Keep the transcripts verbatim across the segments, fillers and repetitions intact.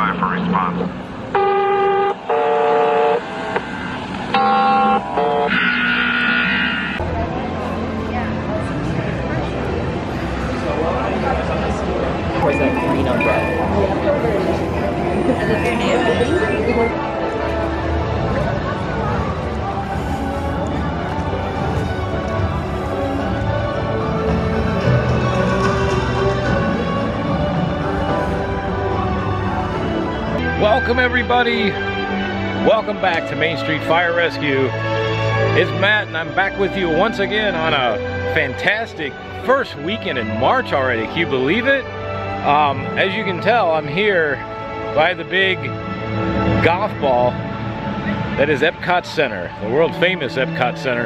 by for response. Where's that green umbrella? Welcome everybody, welcome back to Main Street Fire Rescue. It's Matt and I'm back with you once again on a fantastic first weekend in March already. Can you believe it? Um, as you can tell, I'm here by the big golf ball that is EPCOT Center, the world famous EPCOT Center.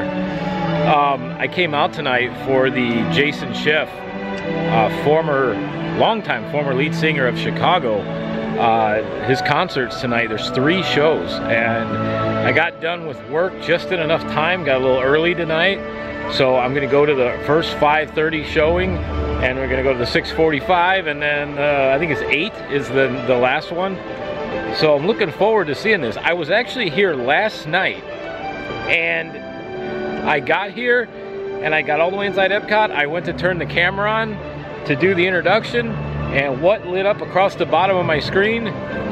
Um, I came out tonight for the Jason Scheff, uh, former, longtime former lead singer of Chicago. Uh, his concerts tonight. There's three shows, and I got done with work just in enough time, got a little early tonight, so I'm gonna go to the first five thirty showing, and we're gonna go to the six forty-five, and then uh, I think it's eight is the, the last one. So I'm looking forward to seeing this. I was actually here last night, and I got here, and I got all the way inside Epcot. I went to turn the camera on to do the introduction, and what lit up across the bottom of my screen?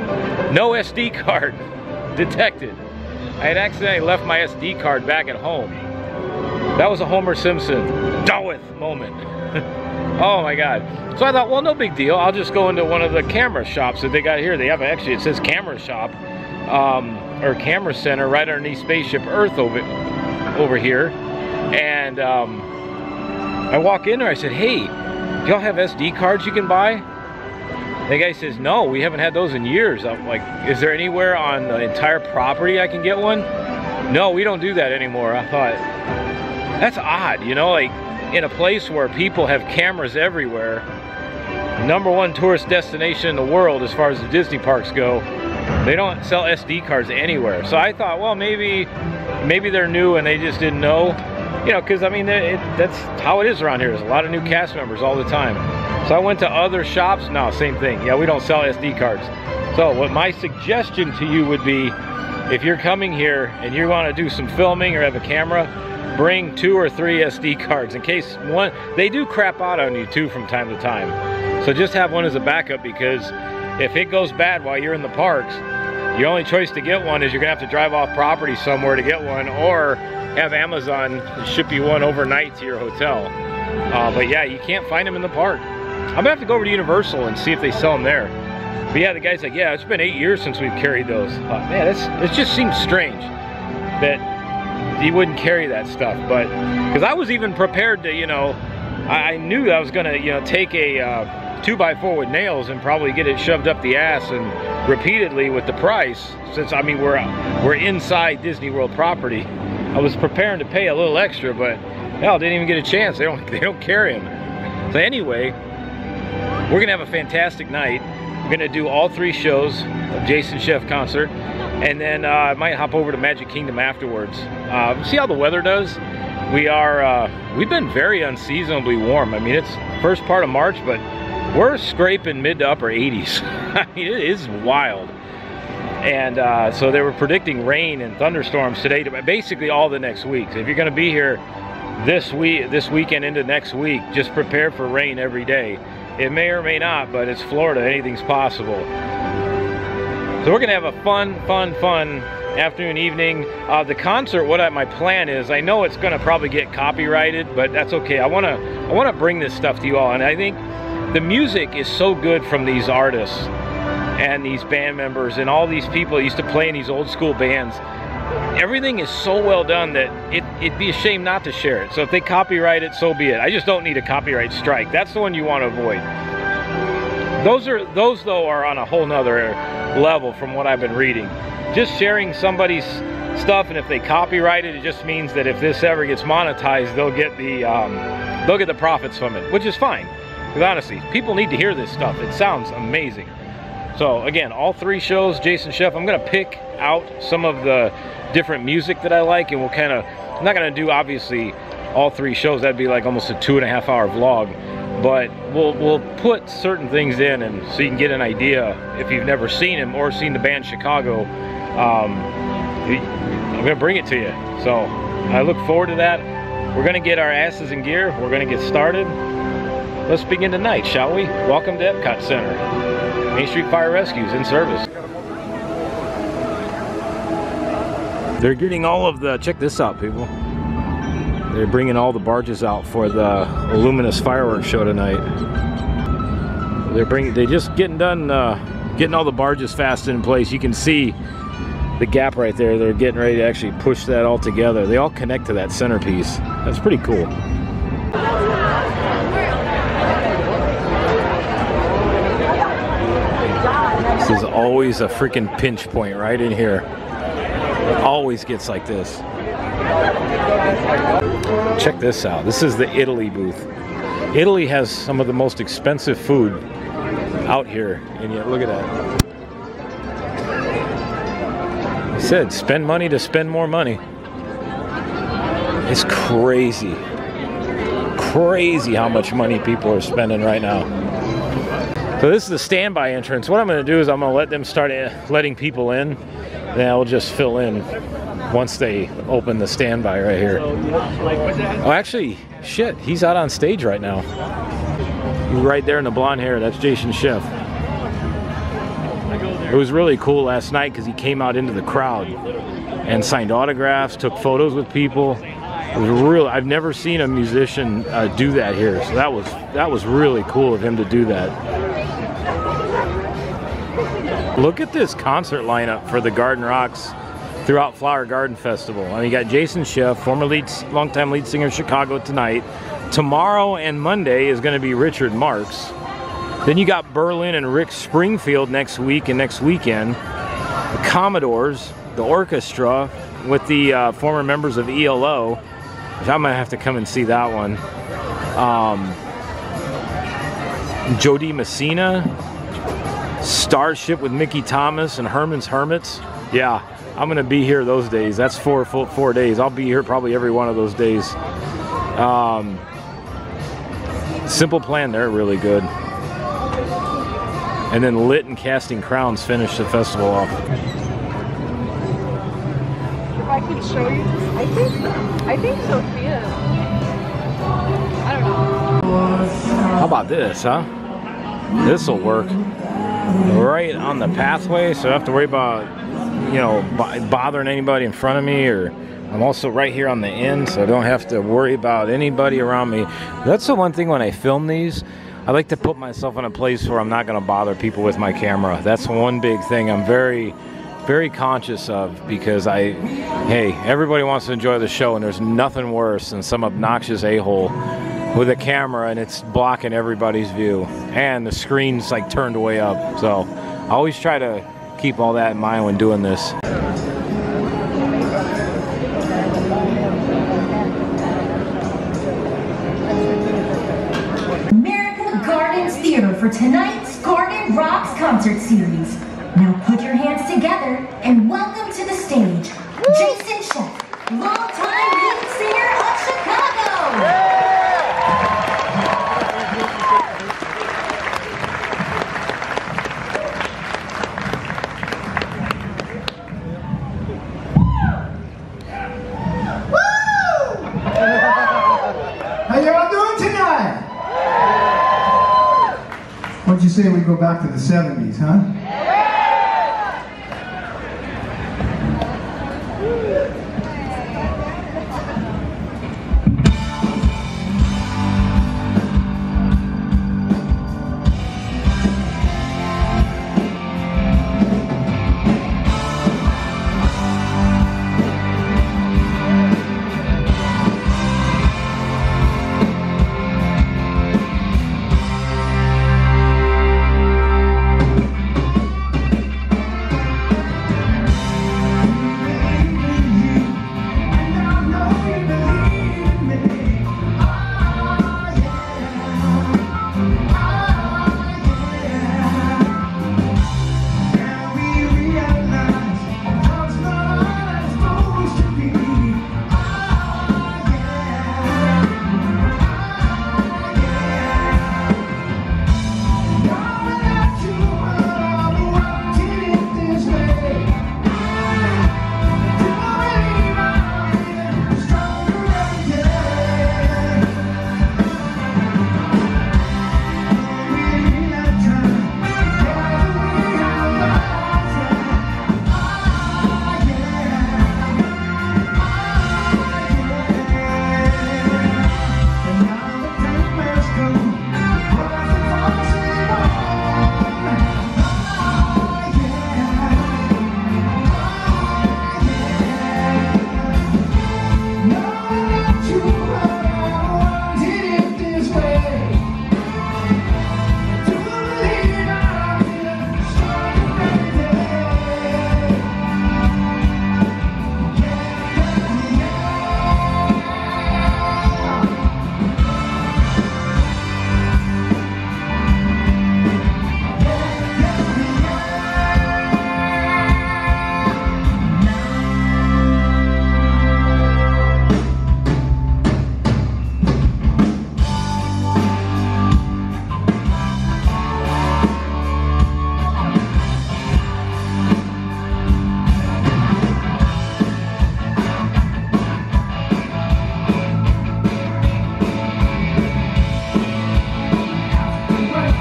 No S D card detected. I had accidentally left my S D card back at home. That was a Homer Simpson Dowith moment. Oh my God. So I thought, well, no big deal. I'll just go into one of the camera shops that they got here. They have, actually, it says camera shop, um, or camera center right underneath Spaceship Earth over, over here. And um, I walk in there, I said, hey, do y'all have S D cards you can buy? The guy says, no, we haven't had those in years. I'm like, is there anywhere on the entire property I can get one? No, we don't do that anymore. I thought, that's odd, you know, like in a place where people have cameras everywhere, number one tourist destination in the world as far as the Disney parks go, they don't sell S D cards anywhere. So I thought, well, maybe, maybe they're new and they just didn't know. You know, because I mean, it, that's how it is around here. There's a lot of new cast members all the time. So I went to other shops. No, same thing. Yeah, we don't sell S D cards. So what my suggestion to you would be, if you're coming here and you want to do some filming or have a camera, bring two or three S D cards in case one, they do crap out on you too from time to time. So just have one as a backup, because if it goes bad while you're in the parks, your only choice to get one is you're gonna have to drive off property somewhere to get one, or have Amazon ship you one overnight to your hotel. Uh, but yeah, you can't find them in the park. I'm gonna have to go over to Universal and see if they sell them there. But yeah, the guy's like, yeah, it's been eight years since we've carried those. Uh, man, it's, it just seems strange that he wouldn't carry that stuff. But, because I was even prepared to, you know, I, I knew I was gonna, you know, take a uh, two by four with nails and probably get it shoved up the ass and repeatedly with the price, since, I mean, we're, we're inside Disney World property. I was preparing to pay a little extra, but hell, didn't even get a chance. They don't, they don't carry them. So anyway, we're gonna have a fantastic night. We're gonna do all three shows of Jason Scheff concert, and then uh, I might hop over to Magic Kingdom afterwards. Uh, see how the weather does. We are, uh, we've been very unseasonably warm. I mean, it's first part of March, but we're scraping mid to upper eighties. I mean, it is wild. And uh, so they were predicting rain and thunderstorms today, to basically all the next week. So if you're gonna be here this week, this weekend into next week, just prepare for rain every day. It may or may not, but it's Florida, anything's possible. So we're gonna have a fun, fun, fun afternoon, evening. Uh, the concert, what I, my plan is, I know it's gonna probably get copyrighted, but that's okay. I wanna, I wanna bring this stuff to you all, and I think the music is so good from these artists and these band members and all these people that used to play in these old school bands. Everything is so well done that it, it'd be a shame not to share it. So if they copyright it, so be it. I just don't need a copyright strike. That's the one you want to avoid. Those are those though are on a whole nother level from what I've been reading. Just sharing somebody's stuff, and if they copyright it, it just means that if this ever gets monetized, they'll get the um, they'll get the profits from it, which is fine. Because honestly, people need to hear this stuff. It sounds amazing. So again, all three shows, Jason Scheff. I'm gonna pick out some of the different music that I like, and we'll kind of, I'm not gonna do obviously all three shows. That'd be like almost a two and a half hour vlog. but we'll we'll put certain things in, and so you can get an idea if you've never seen him or seen the band Chicago. Um, I'm gonna bring it to you, so I look forward to that. We're gonna get our asses in gear. We're gonna get started. Let's begin tonight, shall we? Welcome to EPCOT Center. Main Street Fire Rescue is in service. They're getting all of the, check this out, people. They're bringing all the barges out for the Illuminous fireworks show tonight. They're bringing, they're just getting done, uh, getting all the barges fast in place. You can see the gap right there. They're getting ready to actually push that all together. They all connect to that centerpiece. That's pretty cool. This is always a freaking pinch point right in here. It always gets like this. Check this out. This is the Italy booth. Italy has some of the most expensive food out here, and yet look at that. I said, spend money to spend more money. It's crazy. Crazy how much money people are spending right now. So this is the standby entrance. What I'm going to do is I'm going to let them start letting people in. Then I'll just fill in once they open the standby right here. Oh, actually, shit, he's out on stage right now. Right there in the blonde hair, that's Jason Scheff. It was really cool last night because he came out into the crowd and signed autographs, took photos with people. It was real. I've never seen a musician uh, do that here, so that was that was really cool of him to do that. Look at this concert lineup for the Garden Rocks throughout Flower Garden Festival. I mean, you got Jason Scheff, former lead, longtime lead singer of Chicago, tonight. Tomorrow and Monday is going to be Richard Marx. Then you got Berlin and Rick Springfield next week and next weekend. The Commodores, the orchestra with the uh, former members of E L O, which I'm going to have to come and see that one. Um, Jody Messina, Starship with Mickey Thomas and Herman's Hermits. Yeah, I'm going to be here those days. That's four full four days. I'll be here probably every one of those days. Um, Simple Plan, they're really good. And then Lit and Casting Crowns finish the festival off. If I could show you this, I think, I think Sophia. I don't know. How about this, huh? This'll work. Right on the pathway, so I don't have to worry about, you know, bothering anybody in front of me, or I'm also right here on the end, so I don't have to worry about anybody around me. That's the one thing when I film these, I like to put myself in a place where I'm not going to bother people with my camera. That's one big thing I'm very, very conscious of, because I, hey, everybody wants to enjoy the show, and there's nothing worse than some obnoxious a-hole with a camera and it's blocking everybody's view, and the screen's like turned way up. So I always try to keep all that in mind when doing this. Theater for tonight's Garden Rocks concert series. Now put your hands together and welcome to the stage, Jason Scheff, longtime lead singer of Chicago. Woo! How y'all doing tonight? What'd you say we go back to the seventies, huh?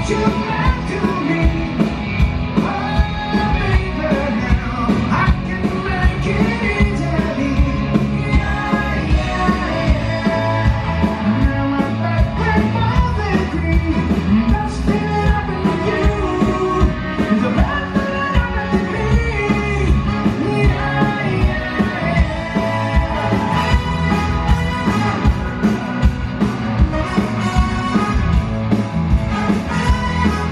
Yeah.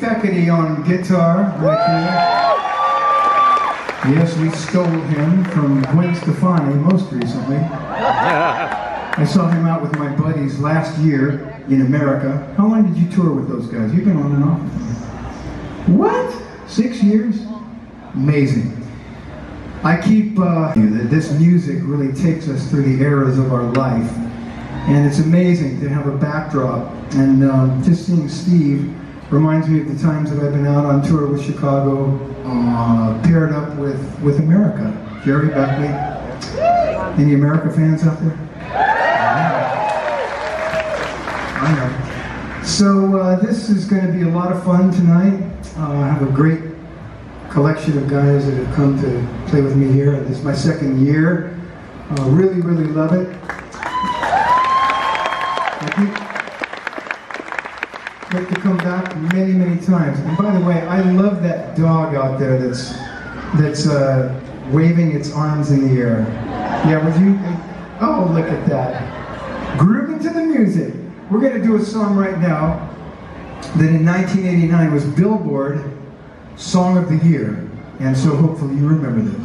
Feckety on guitar. Right there. Yes, we stole him from Gwen Stefani most recently. I saw him out with my buddies last year in America. How long did you tour with those guys? You've been on and off with them. What? Six years? Amazing. I keep uh, that this music really takes us through the eras of our life, and it's amazing to have a backdrop. And uh, just seeing Steve reminds me of the times that I've been out on tour with Chicago, uh, paired up with with America. Jerry Beckley. Any America fans out there? I know. So uh, this is going to be a lot of fun tonight. Uh, I have a great collection of guys that have come to play with me here. This is my second year. Uh, really, really love it. I'd like to come back many, many times. And by the way, I love that dog out there that's that's uh, waving its arms in the air. Yeah, would you? Oh, look at that. Grooving to the music. We're going to do a song right now that in nineteen eighty-nine was Billboard Song of the Year, and so hopefully you remember this.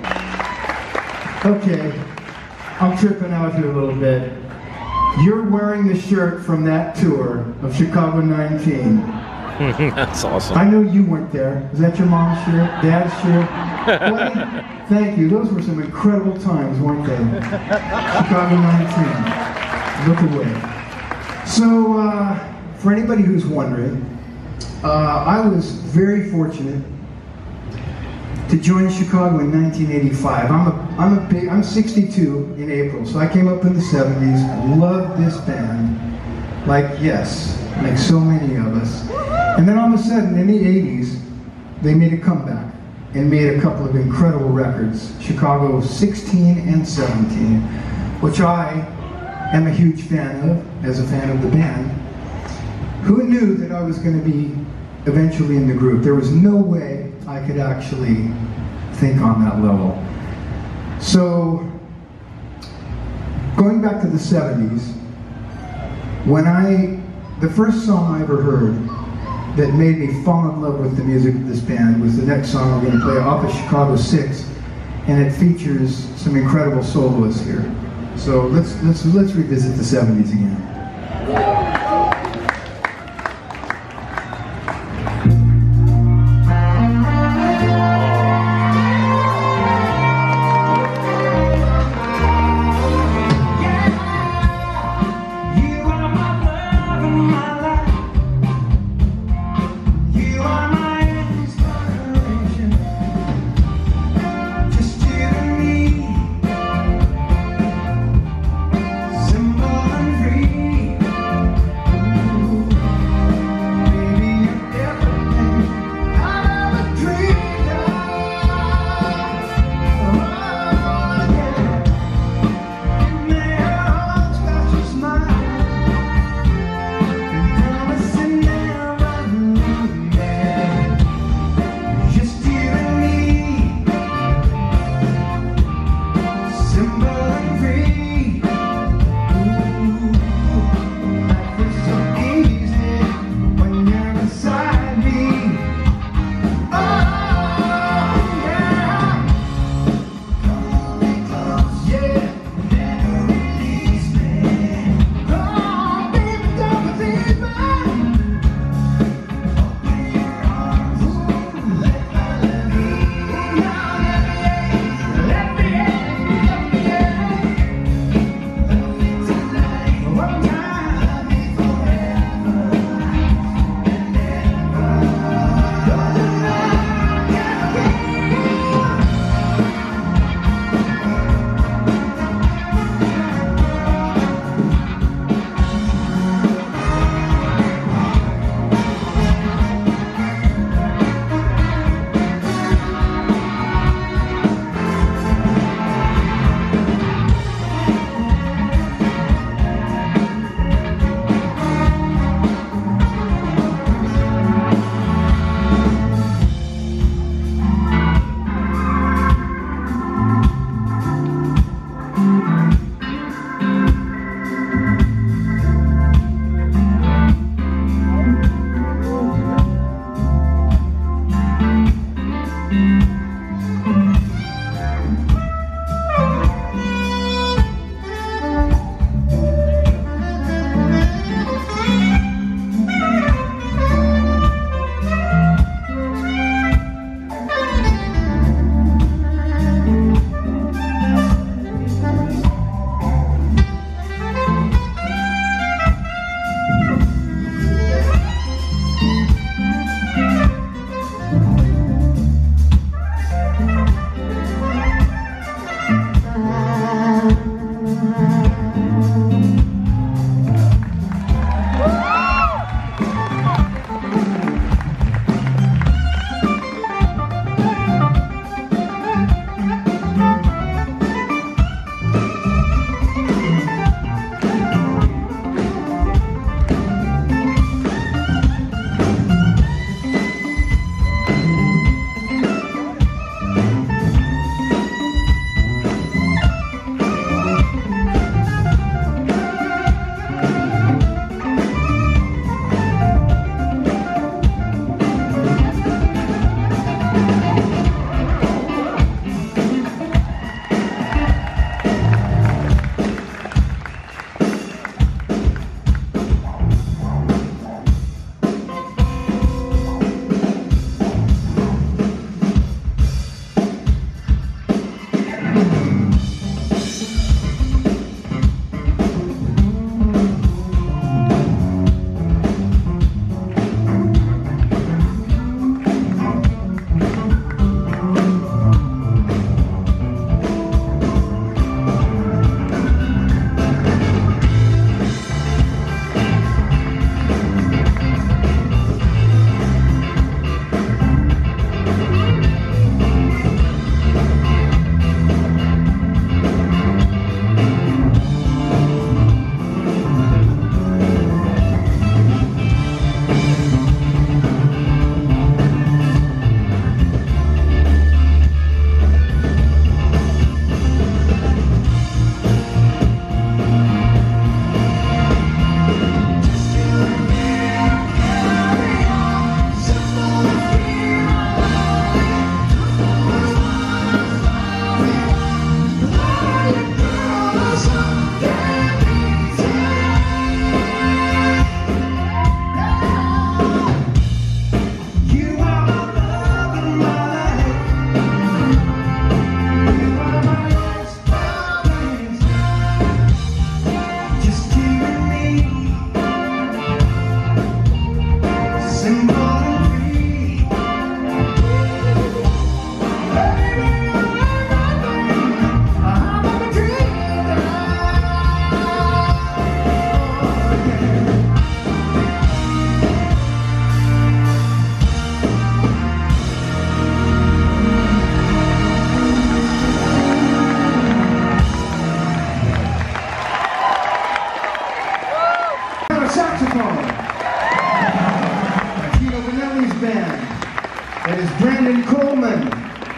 Okay, I'm tripping out here a little bit. You're wearing the shirt from that tour of Chicago nineteen. That's awesome. I know you weren't there. Is that your mom's shirt? Dad's shirt? What? Thank you. Those were some incredible times, weren't they? Chicago nineteen. Look away. So, uh, for anybody who's wondering, uh, I was very fortunate to join Chicago in nineteen eighty-five. I'm a, I'm a big, I'm sixty-two in April, so I came up in the seventies. I loved this band, like yes, like so many of us. And then all of a sudden, in the eighties, they made a comeback and made a couple of incredible records, Chicago sixteen and seventeen, which I am a huge fan of, as a fan of the band. Who knew that I was going to be eventually in the group? There was no way I could actually think on that level. So, going back to the seventies, when I, the first song I ever heard that made me fall in love with the music of this band was the next song we're going to play off of Chicago six, and it features some incredible soloists here. So let's let's let's revisit the seventies again. Simple and free.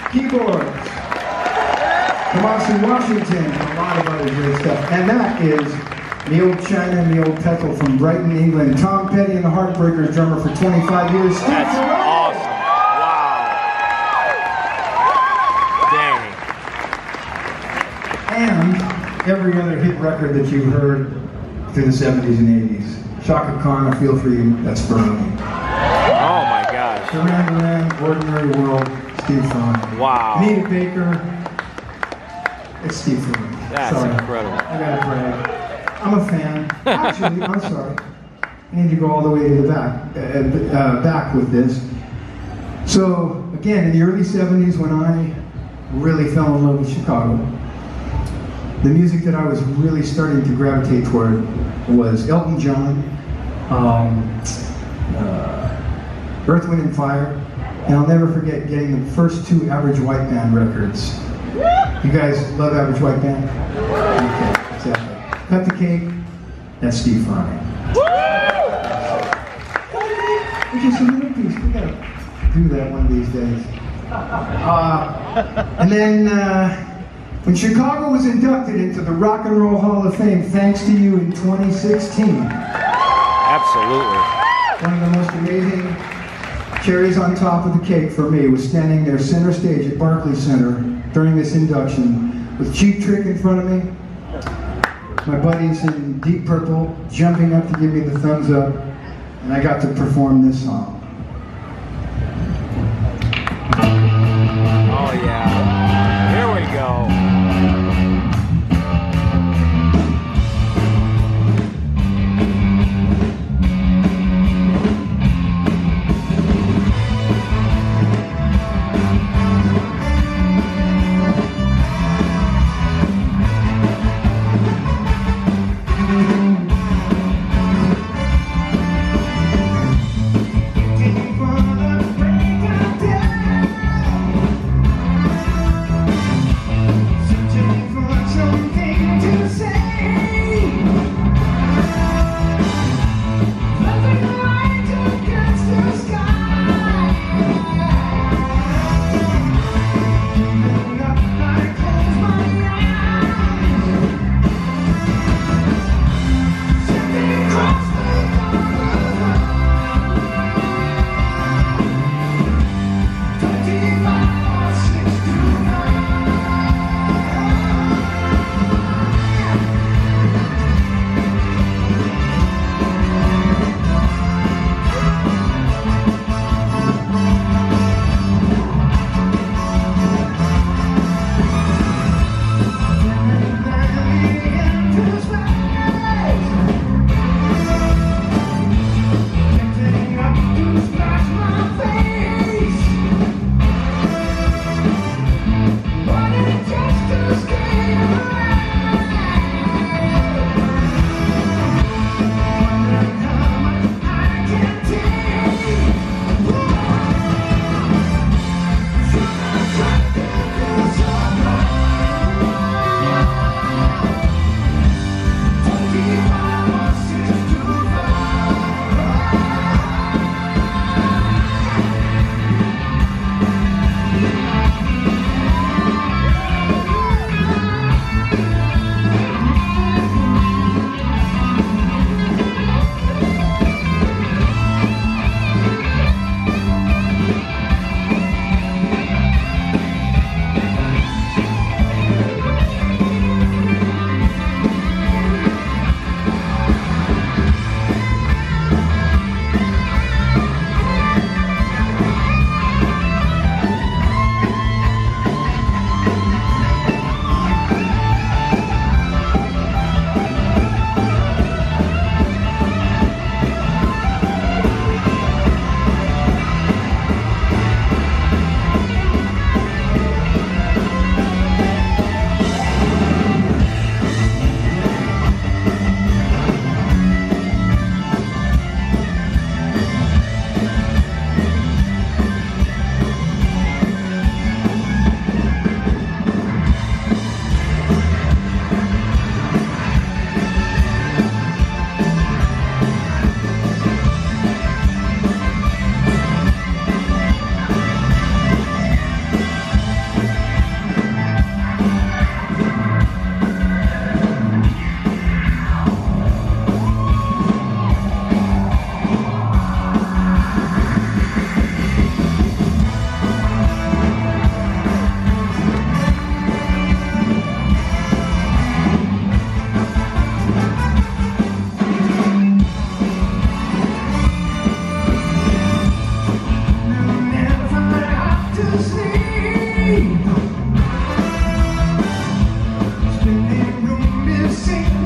Keyboards. Kamasi Washington, and a lot of other great stuff. And that is the old China and the old Peckle from Brighton, England. Tom Petty and the Heartbreakers, drummer for twenty-five years. That's awesome. Wow. Dang. And every other hit record that you've heard through the seventies and eighties. Shaka Khan, I Feel For You, that's Bernie. Oh my gosh. Duran Duran, Ordinary World, Steve Fry. Wow. Anita Baker, it's Steve Fry. That's sorry. incredible. I gotta brag. I'm a fan. Actually, I'm sorry. I need to go all the way to the back, uh, uh, back with this. So, again, in the early seventies, when I really fell in love with Chicago, the music that I was really starting to gravitate toward was Elton John, um, uh, Earth, Wind and Fire, and I'll never forget getting the first two Average White Band records. You guys love Average White Band? Okay, exactly. Cut the Cake, that's Steve Fry. Which is a little piece, we gotta do that one of these days. Uh, and then, uh, when Chicago was inducted into the Rock and Roll Hall of Fame, thanks to you in twenty sixteen. Absolutely. One of the most amazing cherries on top of the cake for me was standing there center stage at Barclays Center during this induction with Cheap Trick in front of me, my buddies in Deep Purple jumping up to give me the thumbs up, and I got to perform this song. Oh yeah. Here we go. So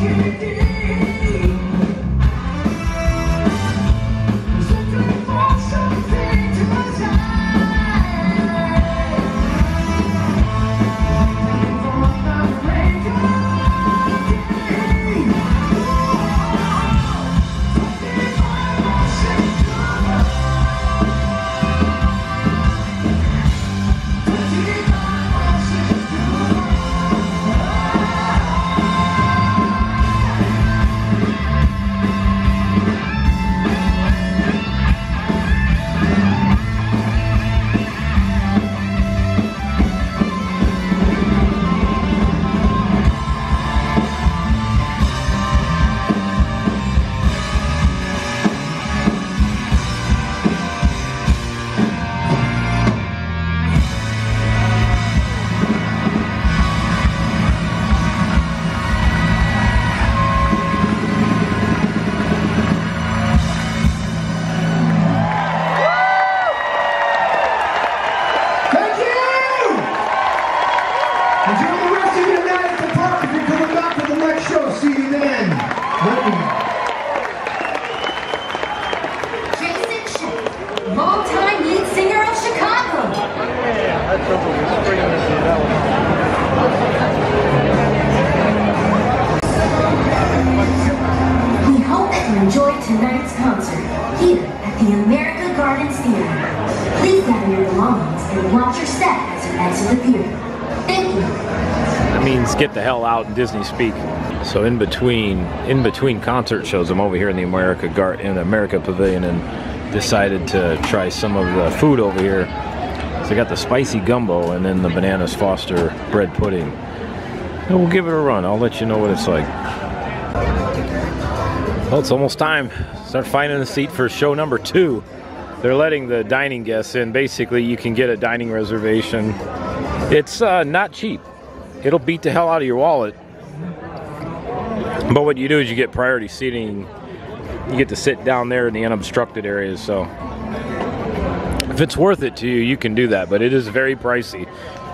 tonight's concert here at the America Gardens Theater. Please gather your belongings and watch your step as you exit the theater. Thank you. That means get the hell out in Disney speak. So in between, in between concert shows, I'm over here in the America Gar in the America Pavilion and decided to try some of the food over here. So I got the spicy gumbo and then the Bananas Foster bread pudding. And we'll give it a run. I'll let you know what it's like. Well, it's almost time. Start finding a seat for show number two. They're letting the dining guests in. Basically, you can get a dining reservation. It's uh, not cheap. It'll beat the hell out of your wallet. But what you do is you get priority seating. You get to sit down there in the unobstructed areas. So if it's worth it to you, you can do that. But it is very pricey.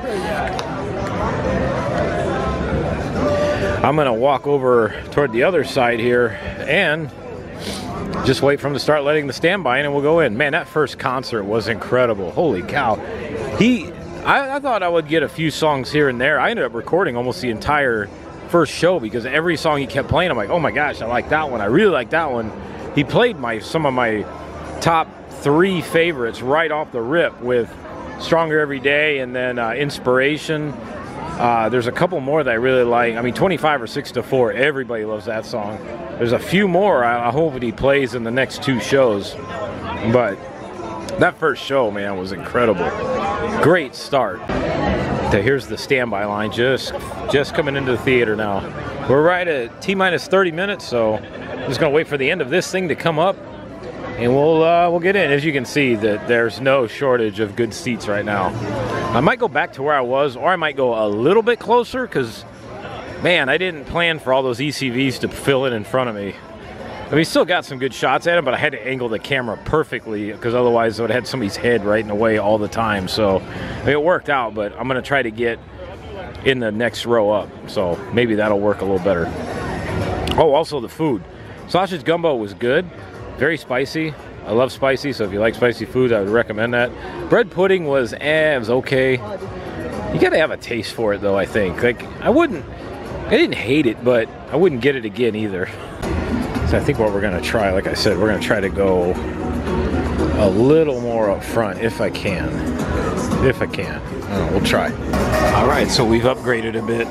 I'm gonna walk over toward the other side here and just wait for him to start letting the standby in and we'll go in. Man, that first concert was incredible. Holy cow. He, I, I thought I would get a few songs here and there. I ended up recording almost the entire first show because every song he kept playing, I'm like, oh my gosh, I like that one. I really like that one. He played my some of my top three favorites right off the rip with Stronger Every Day and then uh, Inspiration. Uh, there's a couple more that I really like. I mean, twenty-five or six to four, everybody loves that song. There's a few more I, I hope that he plays in the next two shows. But that first show, man, was incredible. Great start. So here's the standby line, just, just coming into the theater now. We're right at T minus thirty minutes, so I'm just gonna wait for the end of this thing to come up and we'll, uh, we'll get in. As you can see, that there's no shortage of good seats right now. I might go back to where I was, or I might go a little bit closer, because, man, I didn't plan for all those E C Vs to fill in in front of me. I mean, still got some good shots at them, but I had to angle the camera perfectly, because otherwise I would have had somebody's head right in the way all the time. So I mean, it worked out, but I'm going to try to get in the next row up. So maybe that'll work a little better. Oh, also the food. Sausage gumbo was good. Very spicy. I love spicy, so if you like spicy food, I would recommend that. Bread pudding was, eh, it was okay. You gotta have a taste for it, though, I think. Like, I wouldn't, I didn't hate it, but I wouldn't get it again either. So I think what we're gonna try, like I said, we're gonna try to go a little more up front, if I can. If I can. I don't know, we'll try. All right, so we've upgraded a bit.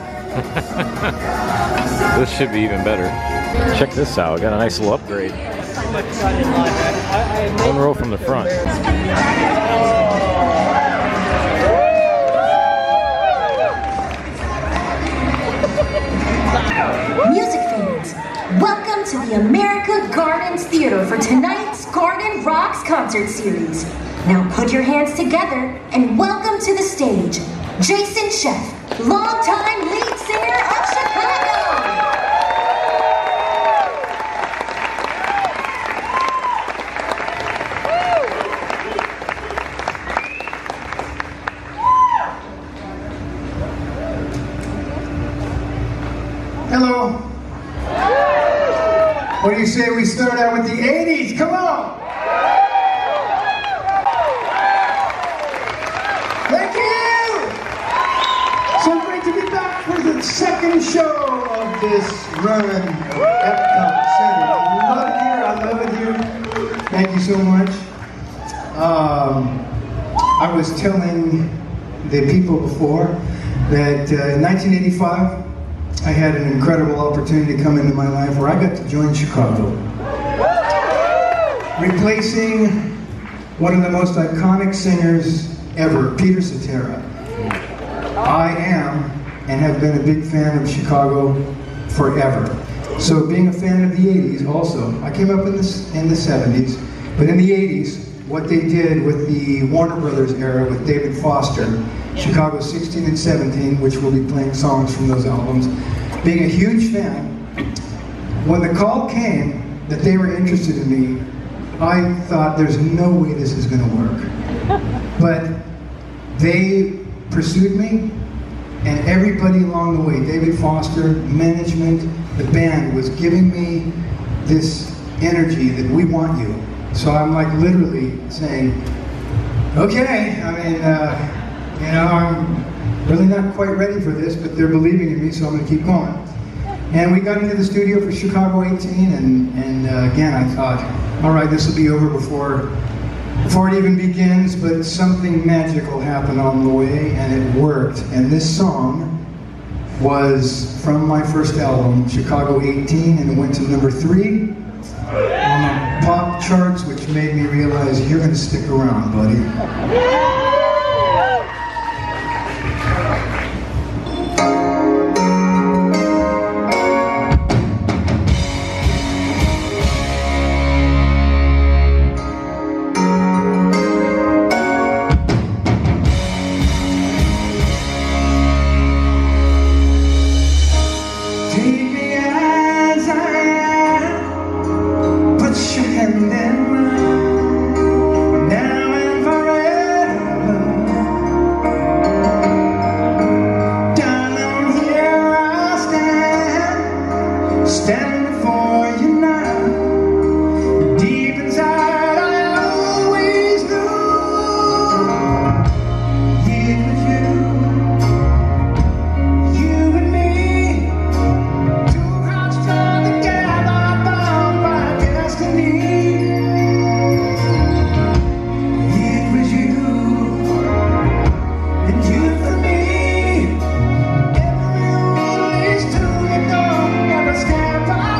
This should be even better. Check this out, got a nice little upgrade. One row from the front. Music fans, welcome to the America Gardens Theater for tonight's Garden Rocks concert series. Now put your hands together and welcome to the stage, Jason Scheff, longtime lead singer of Chicago. Hello. What do you say we start out with the eighties? Come on! Thank you! So great to be back for the second show of this run at EPCOT Center. I love it here, I love it here. Thank you so much. Um, I was telling the people before that uh, in nineteen eighty-five, I had an incredible opportunity to come into my life where I got to join Chicago. Replacing one of the most iconic singers ever, Peter Cetera. I am and have been a big fan of Chicago forever. So being a fan of the eighties also, I came up in the, in the seventies, but in the eighties, what they did with the Warner Brothers era with David Foster, Chicago sixteen and seventeen, which we'll be playing songs from those albums. Being a huge fan, when the call came that they were interested in me, I thought there's no way this is going to work. But they pursued me, and everybody along the way, David Foster, management, the band, was giving me this energy that we want you. So I'm like literally saying, okay, I mean, uh, you know, I'm really not quite ready for this, but they're believing in me, so I'm going to keep going. And we got into the studio for Chicago eighteen, and, and uh, again, I thought, all right, this will be over before, before it even begins, but something magical happened on the way, and it worked. And this song was from my first album, Chicago eighteen, and it went to number three on the pop charts, which made me realize you're going to stick around, buddy. Step out.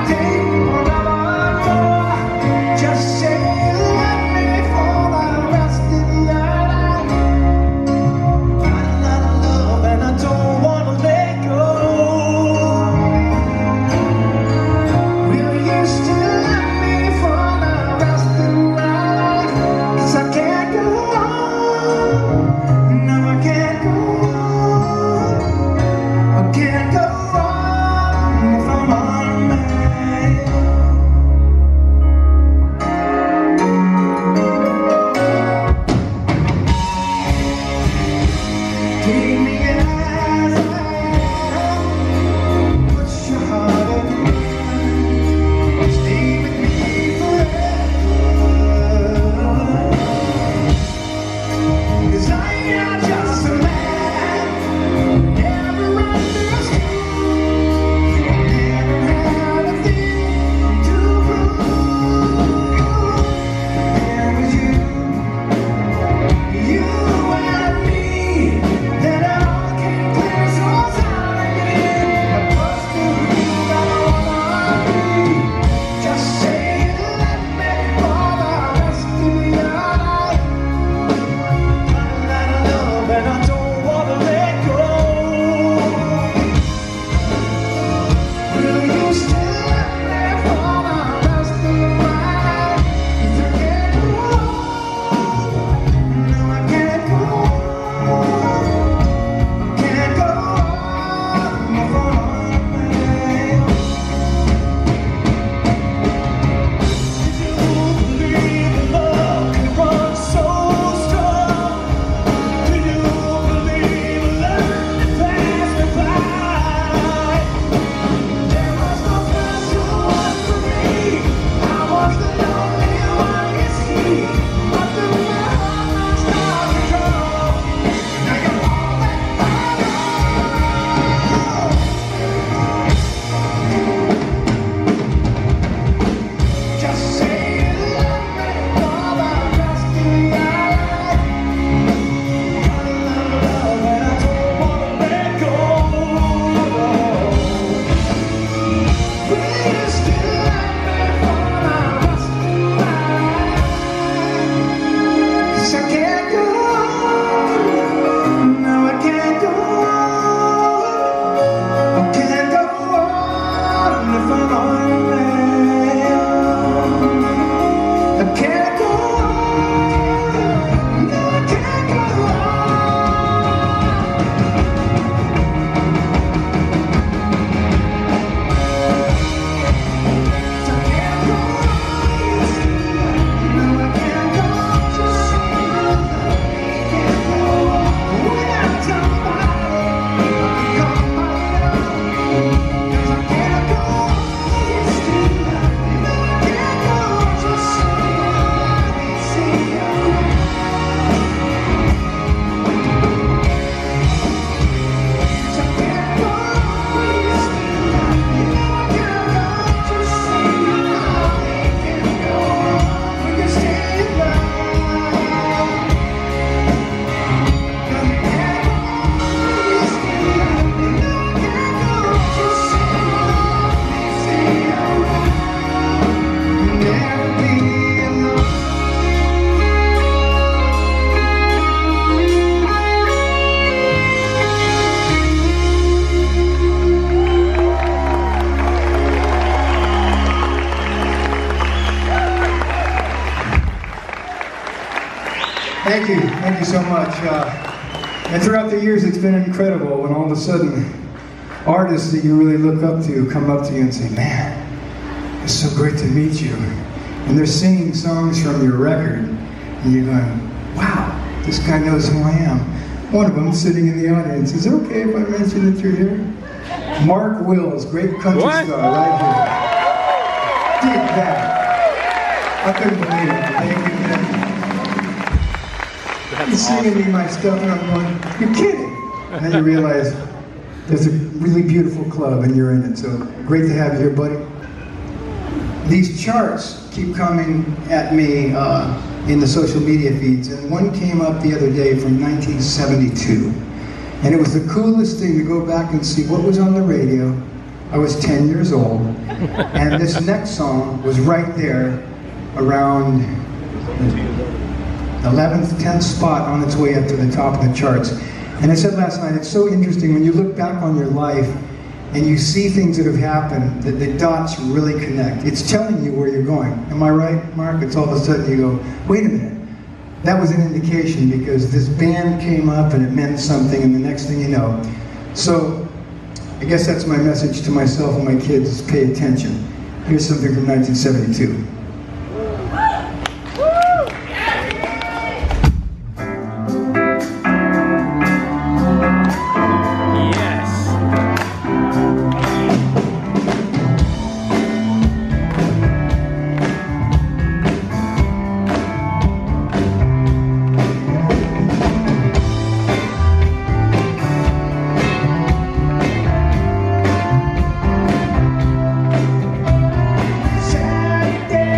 if I'm on your land. I can't go on, no, I can't go Thank you, thank you so much. Uh, and throughout the years, it's been incredible when all of a sudden, artists that you really look up to come up to you and say, man, it's so great to meet you. And they're singing songs from your record, and you're going, wow, this guy knows who I am. One of them sitting in the audience, is it okay if I mention that you're here? Mark Wills, great country What? star, right here. Dig that. I couldn't believe it. Thank you, man. He's singing me my stuff and I'm going, you're kidding. And then you realize there's a really beautiful club and you're in it. So great to have you here, buddy. These charts keep coming at me uh, in the social media feeds. And one came up the other day from nineteen seventy-two. And it was the coolest thing to go back and see what was on the radio. I was ten years old. And this next song was right there around eleventh, tenth spot on its way up to the top of the charts. And I said last night, it's so interesting when you look back on your life and you see things that have happened, that the dots really connect. It's telling you where you're going. Am I right, Mark? It's all of a sudden you go, wait a minute. That was an indication because this band came up and it meant something and the next thing you know. So I guess that's my message to myself and my kids, is pay attention. Here's something from nineteen seventy-two. Saturday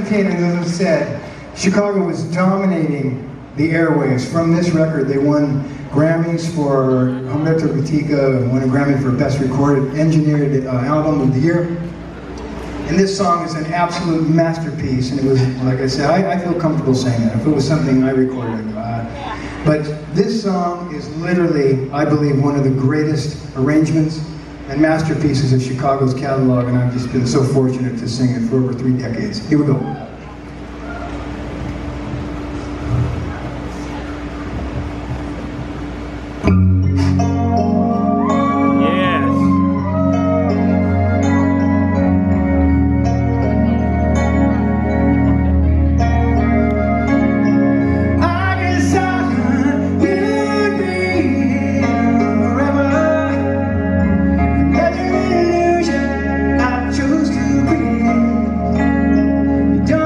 entertaining, as I said. Chicago was dominating the airwaves. From this record, they won Grammys for Humberto Vitica, won a Grammy for Best Recorded Engineered uh, Album of the Year. And this song is an absolute masterpiece, and it was, like I said, I, I feel comfortable saying that. If it was something I recorded. Uh, but this song is literally, I believe, one of the greatest arrangements and masterpieces of Chicago's catalog, and I've just been so fortunate to sing it for over three decades. Here we go. Don't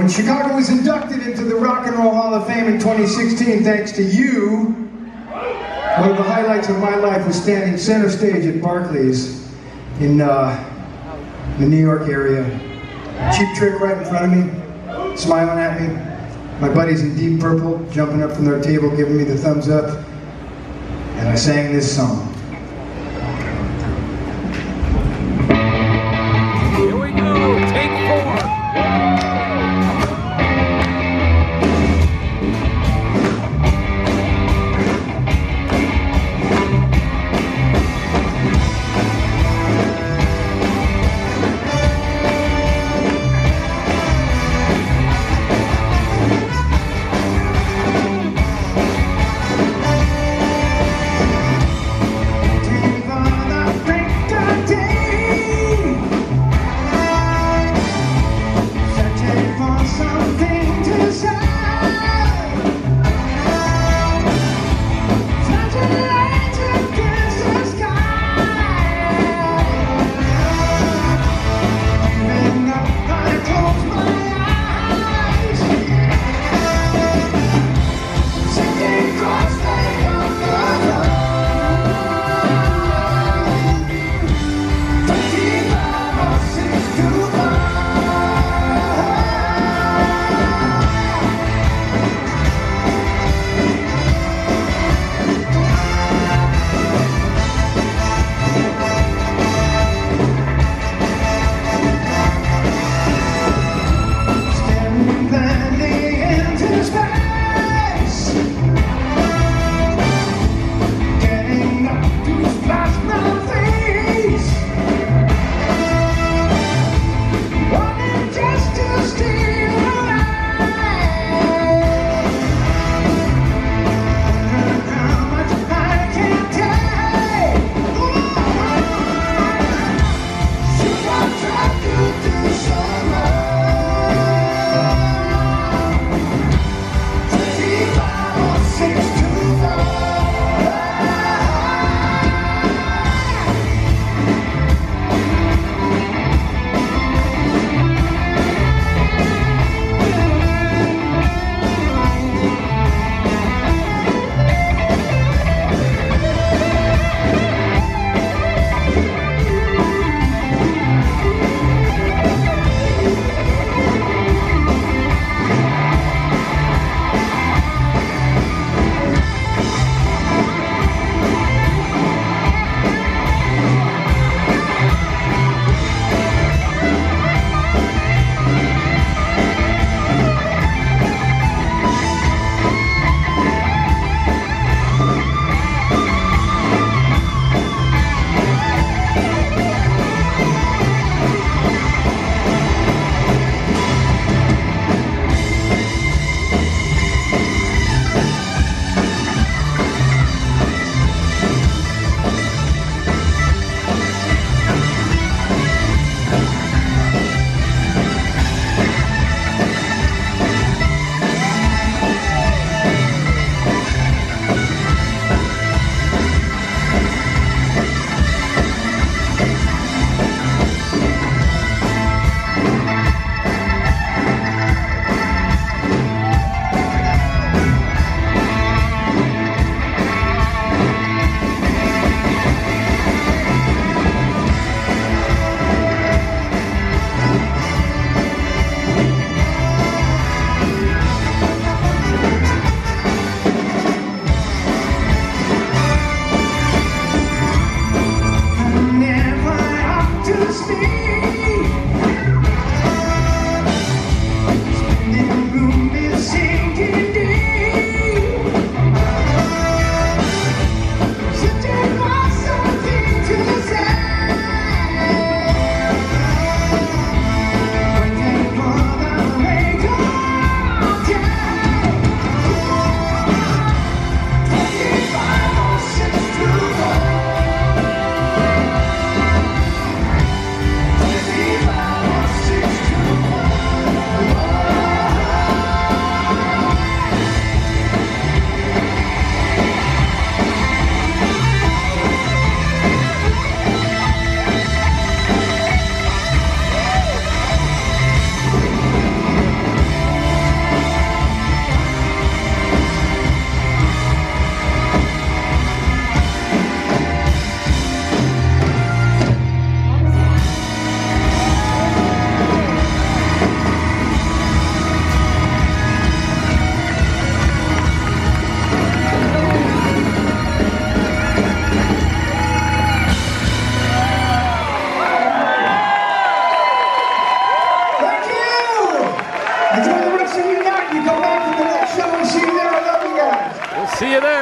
When Chicago was inducted into the Rock and Roll Hall of Fame in twenty sixteen, thanks to you, one of the highlights of my life was standing center stage at Barclays in uh, the New York area. Cheap Trick right in front of me, smiling at me. My buddies in Deep Purple jumping up from their table, giving me the thumbs up. And I sang this song. Here we go, take four.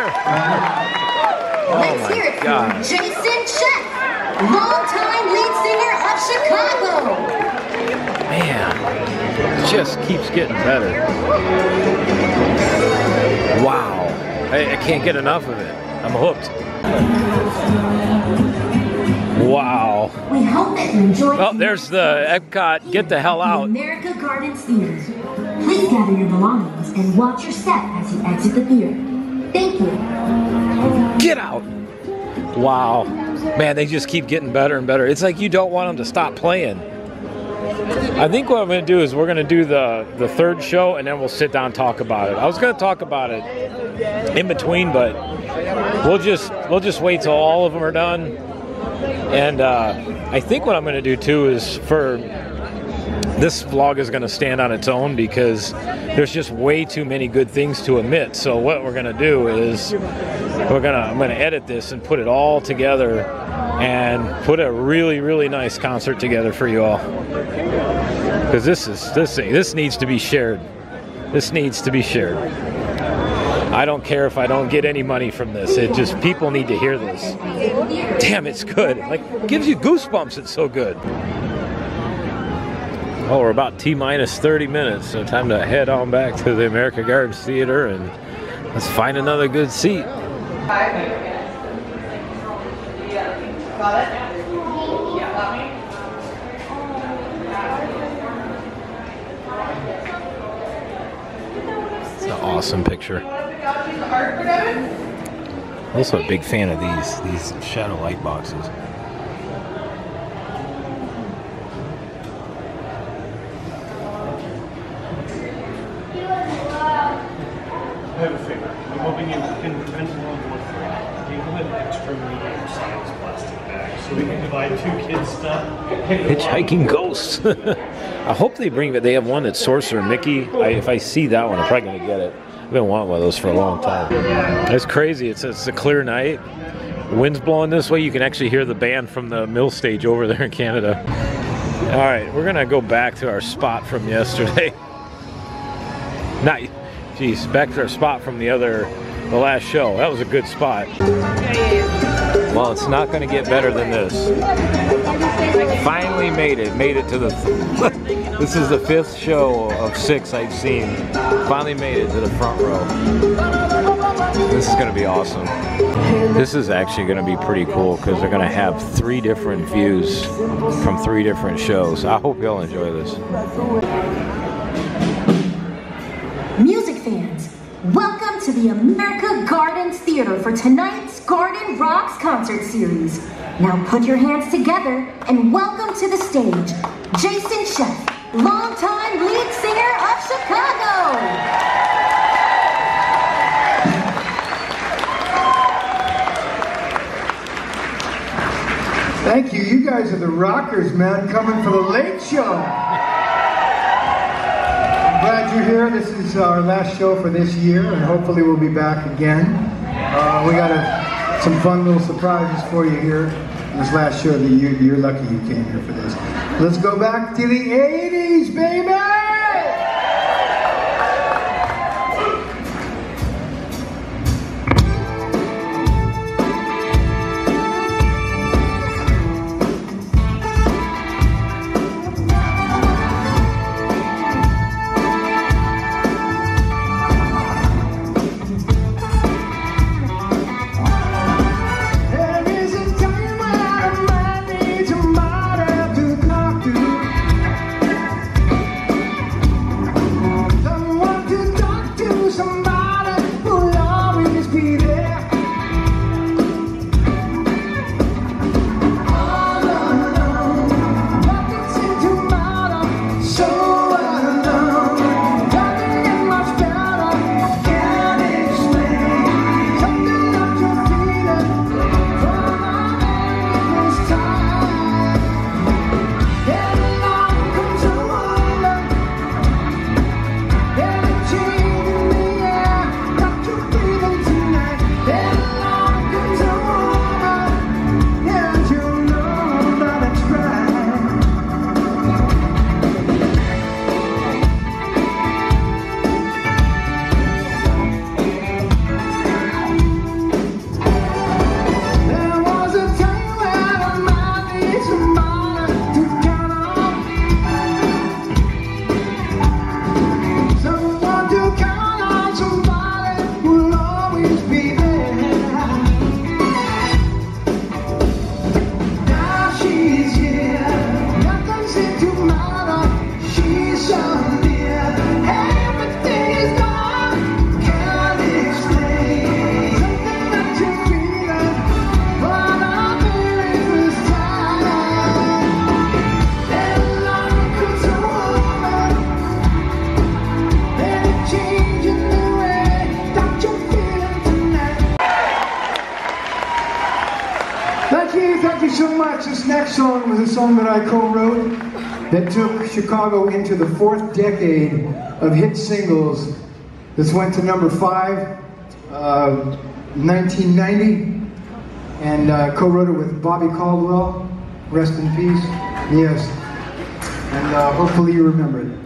there. Oh Let's my hear it God. for Jason Scheff, longtime lead singer of Chicago. Man, it just keeps getting better. Wow. I, I can't get enough of it. I'm hooked. Wow. We hope that you enjoyed. Oh, there's the EPCOT. Get the hell out. America Gardens Theater. Please gather your belongings and watch your step as you exit the theater. Thank you. Get out. Wow. Man, they just keep getting better and better. It's like you don't want them to stop playing. I think what I'm going to do is we're going to do the, the third show, and then we'll sit down and talk about it. I was going to talk about it in between, but we'll just we'll just wait till all of them are done. And uh, I think what I'm going to do too is for this vlog is going to stand on its own because there's just way too many good things to omit. So what we're going to do is we're gonna I'm going to edit this and put it all together and put a really really nice concert together for you all. Because this is this thing this needs to be shared. This needs to be shared. I don't care if I don't get any money from this. It just, people need to hear this. Damn, it's good. Like, gives you goosebumps. It's so good. Oh, we're about T minus thirty minutes, so time to head on back to the America Gardens Theater and let's find another good seat. It's an awesome picture. Also a big fan of these, these shadow light boxes. I have a favor. I'm hoping you can prevent World War Three. Give them an extra medium-sized plastic bag so we can divide two kids' stuff. Hitchhiking Ghosts. I hope they bring it. They have one that's Sorcerer Mickey. I, if I see that one, I'm probably going to get it. I've been wanting one of those for a long time. It's crazy. It's, it's a clear night. The wind's blowing this way. You can actually hear the band from the mill stage over there in Canada. All right, we're going to go back to our spot from yesterday. Not, geez, back to our spot from the other, the last show. That was a good spot. Well, it's not going to get better than this. Finally made it. Made it to the... This is the fifth show of six I've seen. Finally made it to the front row. This is going to be awesome. This is actually going to be pretty cool because they're going to have three different views from three different shows. I hope y'all enjoy this. Music fans, welcome to the America Gardens Theater for tonight's Garden Rocks concert series. Now put your hands together and welcome to the stage, Jason Scheff, longtime lead singer of Chicago. Thank you. You guys are the rockers, man, coming for the late show. I'm glad you're here. This is our last show for this year, and hopefully we'll be back again. Uh, we got a, some fun little surprises for you here. This last show of the year, you're lucky you came here for this. Let's go back to the eighties, baby! you, thank you so much. This next song was a song that I co-wrote that took Chicago into the fourth decade of hit singles. This went to number five, uh, nineteen ninety, and uh, co-wrote it with Bobby Caldwell. Rest in peace. Yes. And uh, hopefully you remember it.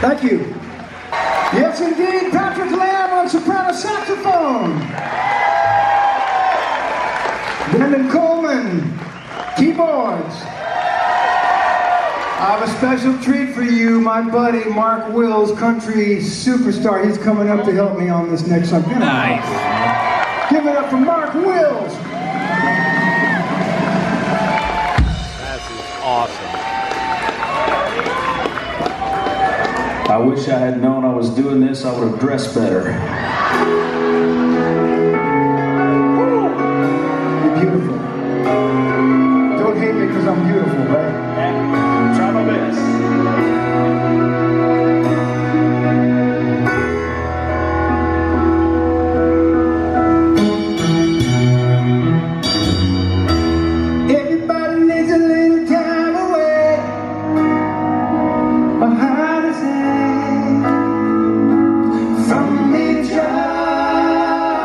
Thank you. Yes, indeed, Patrick Lamb on soprano saxophone. Brendan Coleman, keyboards. I have a special treat for you, my buddy Mark Wills, country superstar. He's coming up to help me on this next song. Nice. Give it up for Mark Wills. That is awesome. I wish I had known I was doing this, I would have dressed better. You're beautiful. Don't hate me because I'm beautiful, right? Yeah, try my best. Everybody needs a little time away. Behind his hand. From each other.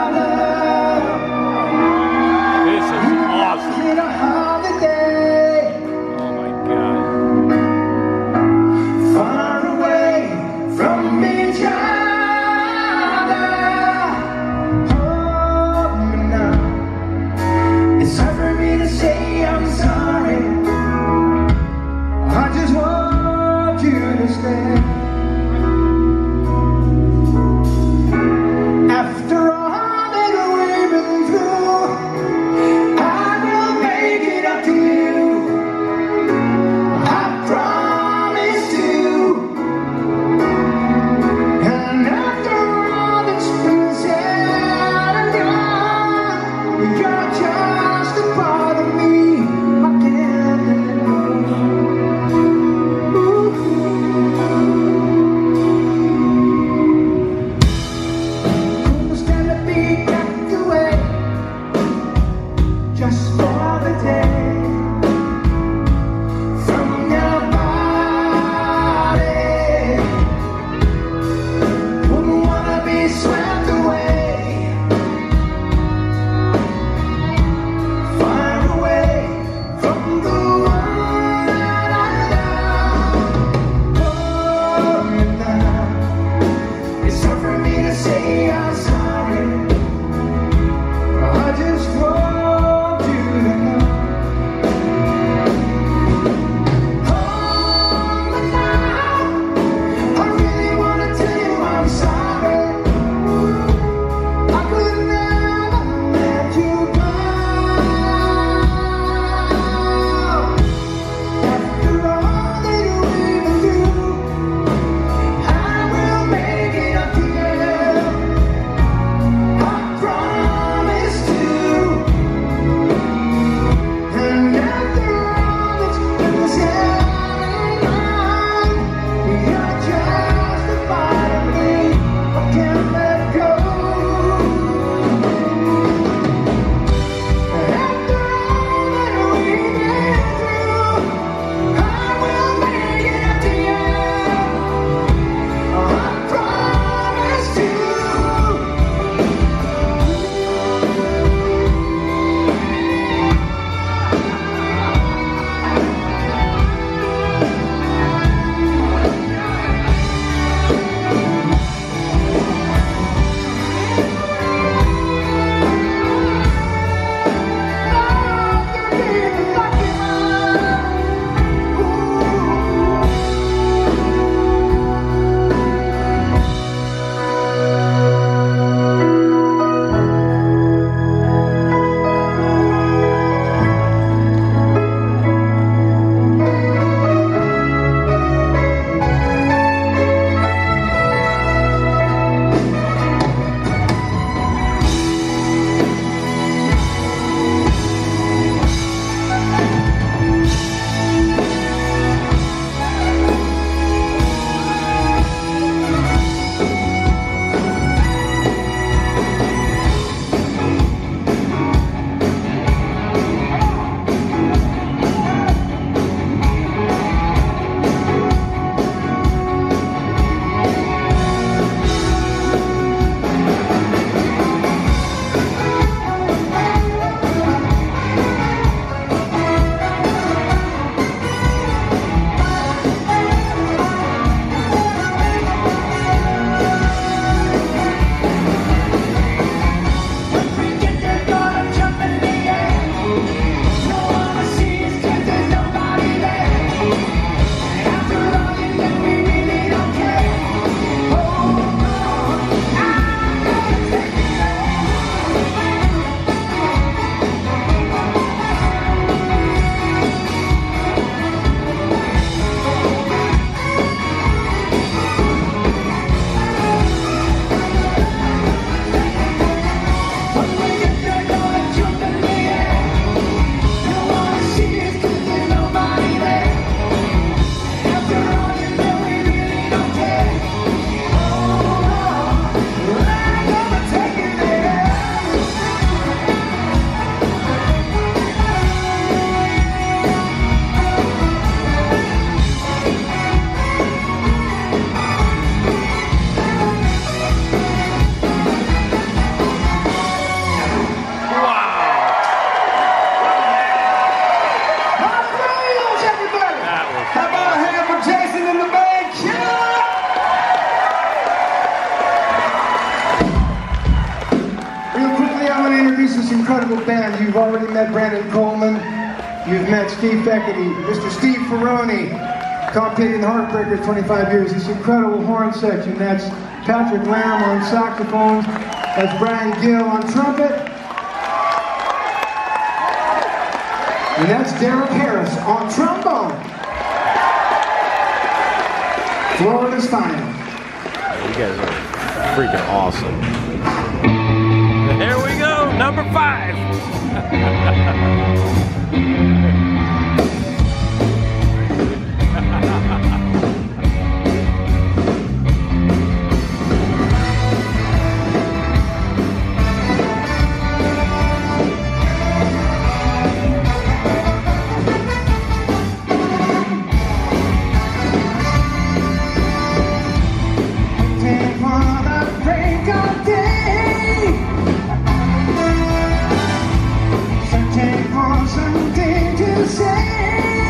Jason in the band, killer! Real quickly, I'm going to introduce this incredible band. You've already met Brandon Coleman. You've met Steve Feckety, Mister Steve Ferroni, competing in the Heartbreakers twenty-five years. This incredible horn section. That's Patrick Lamb on saxophone. That's Brian Gill on trumpet. And that's Derek Harris on trombone. Florida's finest. You guys are freaking awesome. Here we go, number five. Something to say.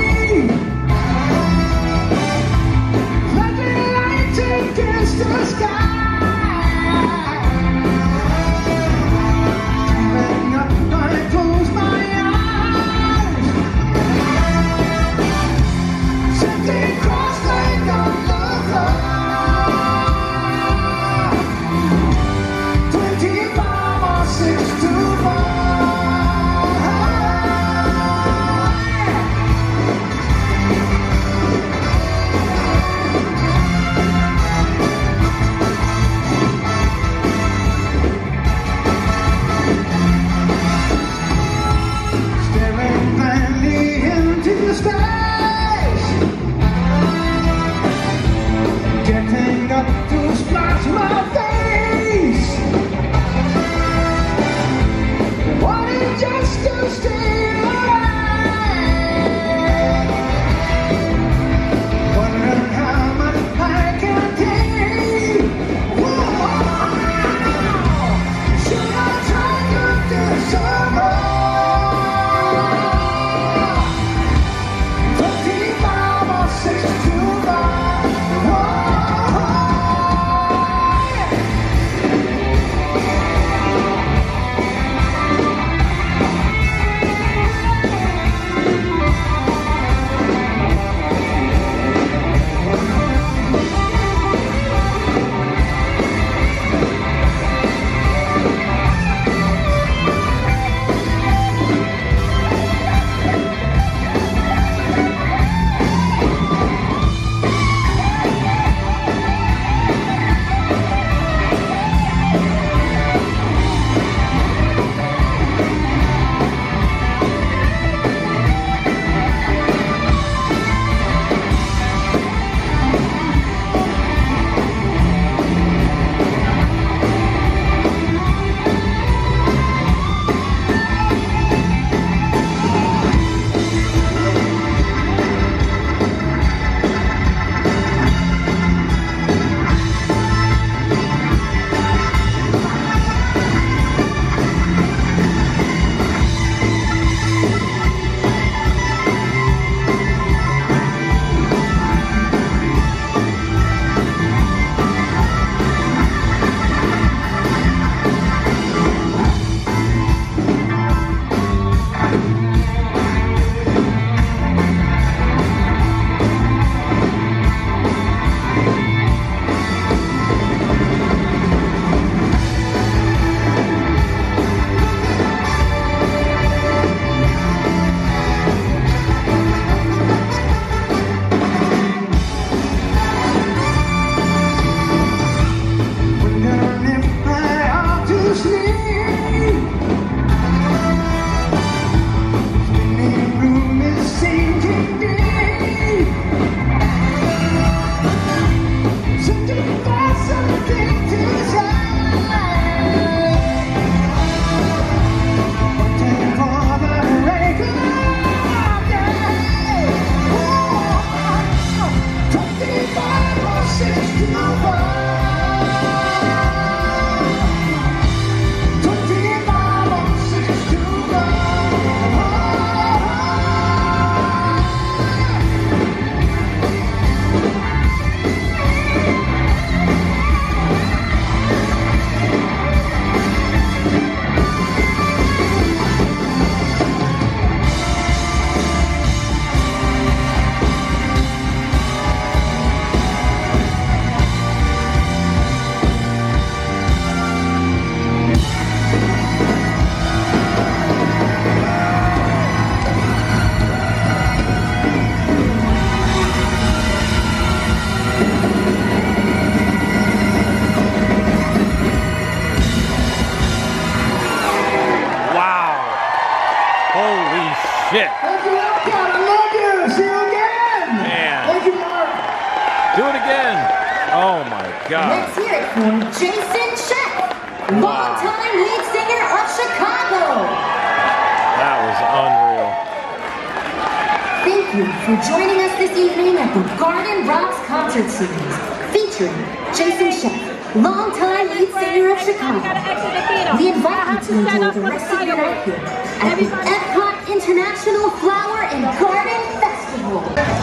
Oh my God. Let's hear it for Jason Scheff, longtime lead singer of Chicago. That was unreal. Thank you for joining us this evening at the Garden Rocks Concert Series, featuring Jason Scheff, longtime lead singer of Chicago. We invite you to enjoy the rest of your night here at the EPCOT International Flower and Garden Festival.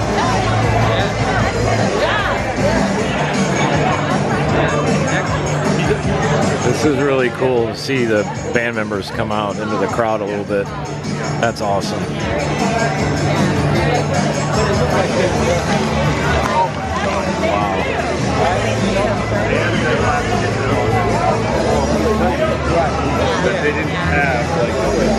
This is really cool to see the band members come out into the crowd a little bit. That's awesome. That they didn't have like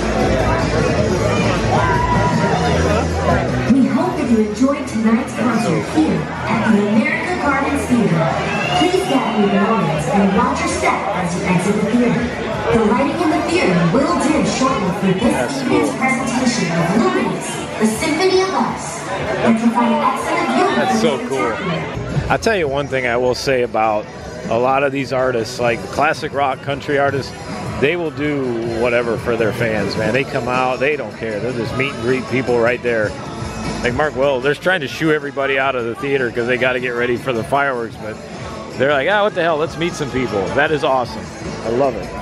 We hope that you enjoyed tonight's concert here at the America Gardens Theater. Please gather your belongings and watch your step as you exit the theater. The lighting in the theater will dim shortly for this evening's presentation of Luminous, the Symphony of Us. And to find excellent view. That's so cool. I'll tell you one thing I will say about a lot of these artists, like the classic rock country artists, they will do whatever for their fans, man. They come out, they don't care. They'll just meet and greet people right there. Like Mark Will, they're trying to shoo everybody out of the theater because they got to get ready for the fireworks, but they're like, ah, what the hell, let's meet some people. That is awesome. I love it.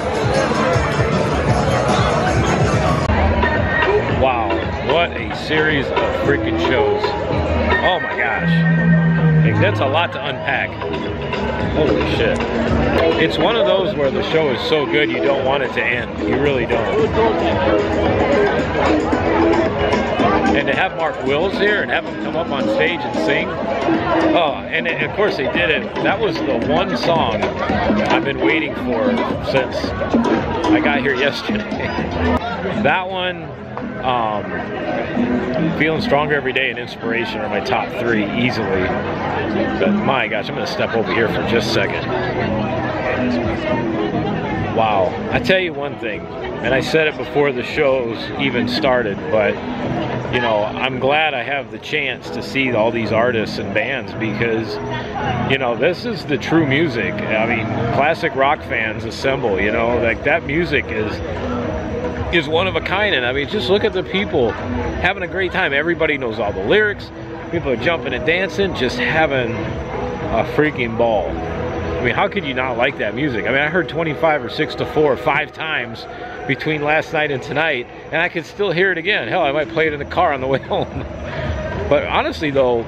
Wow, what a series of freaking shows. Oh my gosh. Like, that's a lot to unpack. Holy shit. It's one of those where the show is so good you don't want it to end. You really don't. And to have Mark Wills here and have him come up on stage and sing. Oh, and of course they did it. That was the one song I've been waiting for since I got here yesterday. That one, um, Feeling Stronger Every Day and Inspiration are my top three easily. But my gosh, I'm gonna step over here for just a second. Wow, I tell you one thing, and I said it before the shows even started, but you know, I'm glad I have the chance to see all these artists and bands because, you know, this is the true music. I mean, classic rock fans assemble, you know, like that music is is one of a kind. And I mean, just look at the people having a great time. Everybody knows all the lyrics. People are jumping and dancing, just having a freaking ball. I mean, how could you not like that music? I mean, I heard twenty-five or six to four five times between last night and tonight, and I could still hear it again. Hell, I might play it in the car on the way home. But honestly, though,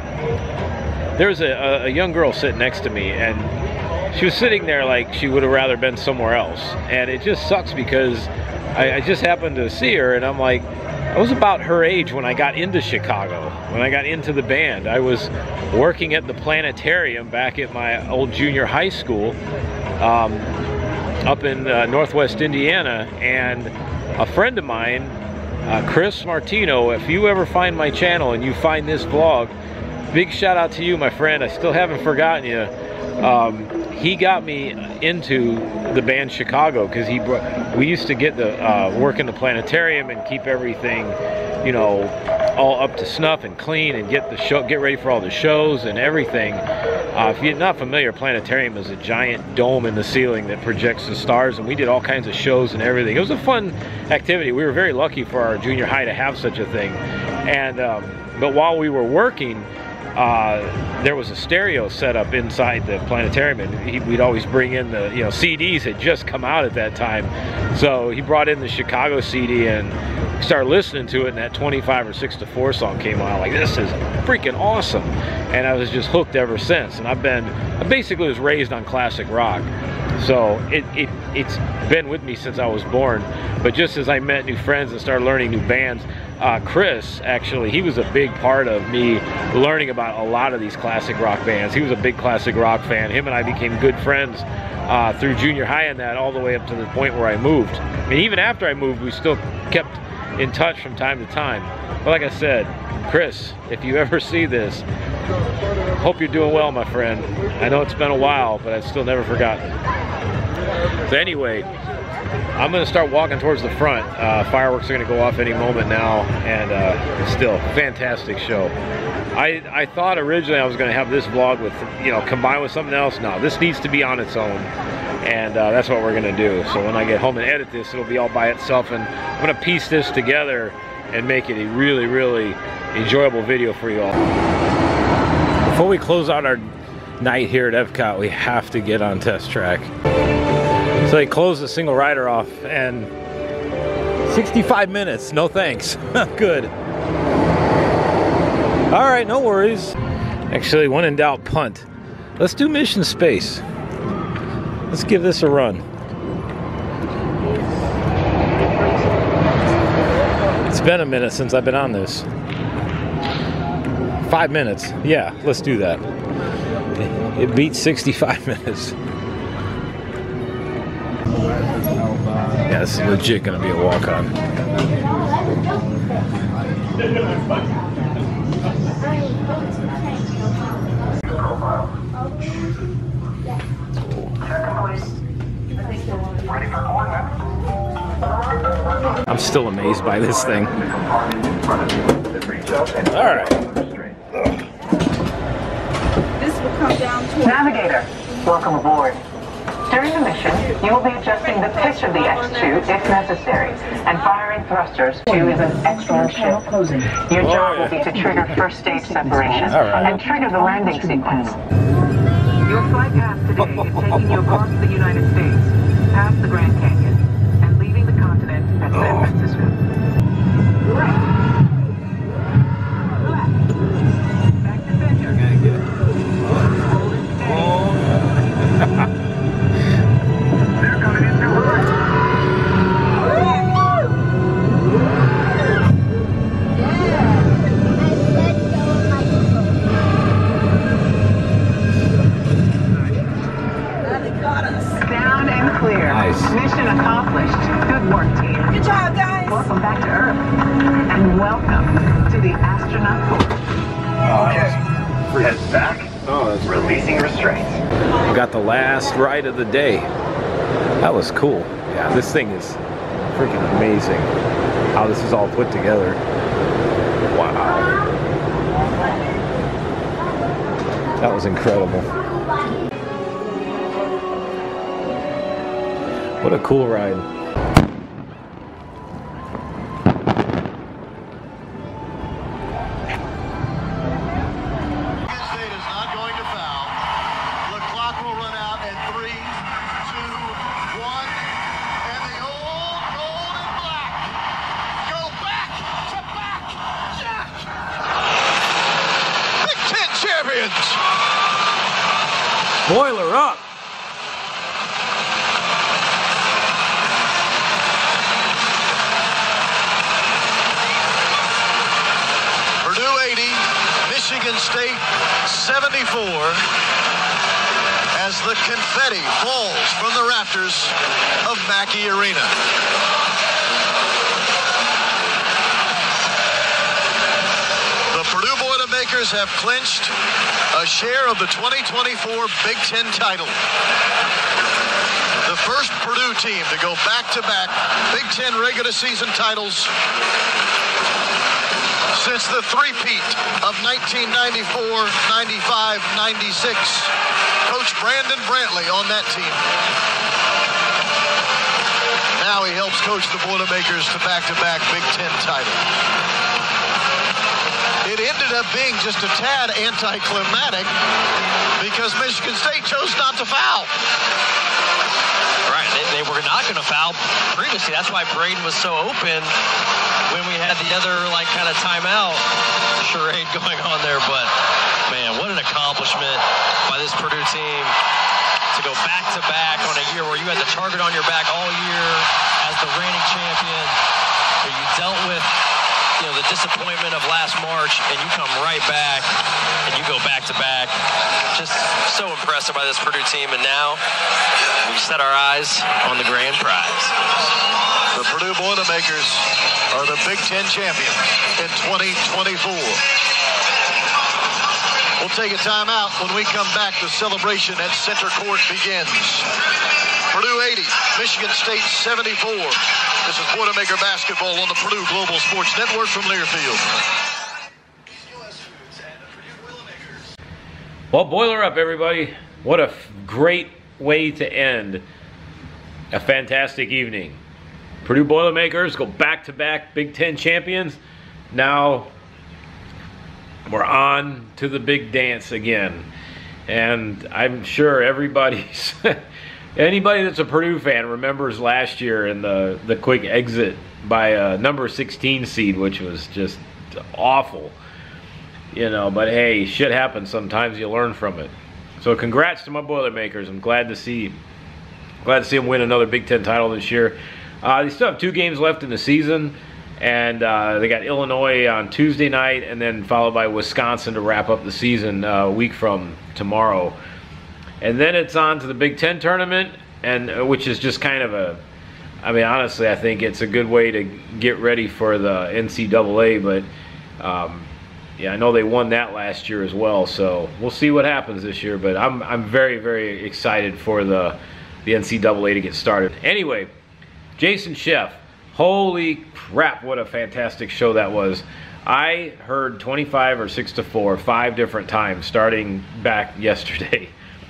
there's a, a young girl sitting next to me, and she was sitting there like she would have rather been somewhere else. And it just sucks because I, I just happened to see her, and I'm like, I was about her age when I got into Chicago, when I got into the band. I was working at the planetarium back at my old junior high school um, up in uh, Northwest Indiana, and a friend of mine, uh, Chris Martino, if you ever find my channel and you find this vlog, big shout out to you, my friend. I still haven't forgotten you. Um, he got me into the band Chicago because he brought, we used to get the uh, work in the planetarium and keep everything, you know, all up to snuff and clean and get the show, get ready for all the shows and everything. Uh, if you're not familiar, planetarium is a giant dome in the ceiling that projects the stars, and we did all kinds of shows and everything. It was a fun activity. We were very lucky for our junior high to have such a thing. And um, but while we were working, Uh, there was a stereo set up inside the planetarium, and he, we'd always bring in the, you know, C Ds had just come out at that time. So he brought in the Chicago C D and started listening to it, and that twenty-five or six to four song came out. Like, this is freaking awesome. And I was just hooked ever since. And I've been, I basically was raised on classic rock. So it, it, it's been with me since I was born. But just as I met new friends and started learning new bands, uh, Chris, actually, he was a big part of me learning about a lot of these classic rock bands. He was a big classic rock fan. Him and I became good friends uh, through junior high and that, all the way up to the point where I moved. And even after I moved, we still kept in touch from time to time. But like I said, Chris, if you ever see this, hope you're doing well, my friend. I know it's been a while, but I've still never forgotten. So anyway, I'm gonna start walking towards the front. Uh, fireworks are gonna go off any moment now, and uh, it's still a fantastic show. I, I thought originally I was gonna have this vlog with, you know, combined with something else. No, this needs to be on its own, and uh, that's what we're gonna do. So when I get home and edit this, it'll be all by itself, and I'm gonna piece this together and make it a really, really enjoyable video for you all. Before we close out our night here at EPCOT, we have to get on test track. So they closed the single rider off, and sixty-five minutes, no thanks. Good. All right, no worries. Actually, when in doubt, punt. Let's do mission space. Let's give this a run. It's been a minute since I've been on this. Five minutes. Yeah, let's do that. It beats sixty-five minutes. Yeah, this is legit gonna be a walk-on. I'm still amazed by this thing. All right. This will come down to Navigator, welcome aboard. During the mission, you will be adjusting the pitch of the X two if necessary, and firing thrusters. two is an excellent ship. Your job will be to trigger first stage separation and trigger the landing sequence. Your flight path today is taking you across the United States, past the Grand Canyon, and leaving the continent at San Francisco. Back to center. They're coming in through her. Sound and clear. Nice. Mission accomplished. Good work, team. Good job, guys. Welcome back to Earth. And welcome to the astronaut corps. Okay. Heads back. Oh, that's Releasing restraints. We got the last ride of the day. That was cool. Yeah, this thing is freaking amazing. How this is all put together. Wow. That was incredible. What a cool ride. State is not going to foul. The clock will run out in three, two, one, and the old gold and black go back to back. Jack! Big Ten champions. Boiler up. Purdue eighty, Michigan State seventy-four, as the confetti falls from the rafters of Mackey Arena. The Purdue Boilermakers have clinched a share of the twenty twenty-four Big Ten title. The first Purdue team to go back-to-back Big Ten regular season titles since the three-peat of nineteen ninety-four, ninety-five, ninety-six. Coach Brandon Brantley on that team. Now he helps coach the Boilermakers to back-to-back Big Ten titles. It ended up being just a tad anticlimactic because Michigan State chose not to foul. Right, they, they were not going to foul previously. That's why Braden was so open when we had the other, like, kind of timeout charade going on there. But, man, what an accomplishment by this Purdue team to go back-to-back on a year where you had the target on your back all year as the reigning champion, where you dealt with, you know, the disappointment of last March, and you come right back, and you go back-to-back. Just so impressive by this Purdue team, and now we set our eyes on the grand prize. The Purdue Boilermakers are the Big Ten champions in twenty twenty-four. We'll take a timeout. When we come back, the celebration at center court begins. Purdue eighty, Michigan State seventy-four. This is Boilermaker basketball on the Purdue Global Sports Network from Learfield. Well, boiler up, everybody. What a great way to end a fantastic evening. Purdue Boilermakers go back-to-back Big Ten champions. Now we're on to the big dance again. And I'm sure everybody's, anybody that's a Purdue fan remembers last year and the, the quick exit by a number sixteen seed, which was just awful. You know, but hey, shit happens sometimes, you learn from it. So congrats to my Boilermakers. I'm glad to see glad to see them win another Big Ten title this year. Uh, they still have two games left in the season, and uh, they got Illinois on Tuesday night, and then followed by Wisconsin to wrap up the season uh, a week from tomorrow. And then it's on to the Big Ten tournament, and uh, which is just kind of a, I mean, honestly, I think it's a good way to get ready for the N C double A, but um, yeah, I know they won that last year as well, so we'll see what happens this year. But I'm I'm very very excited for the the N C double A to get started. Anyway, Jason Scheff, holy crap, what a fantastic show that was. I heard twenty-five or six to four five different times starting back yesterday.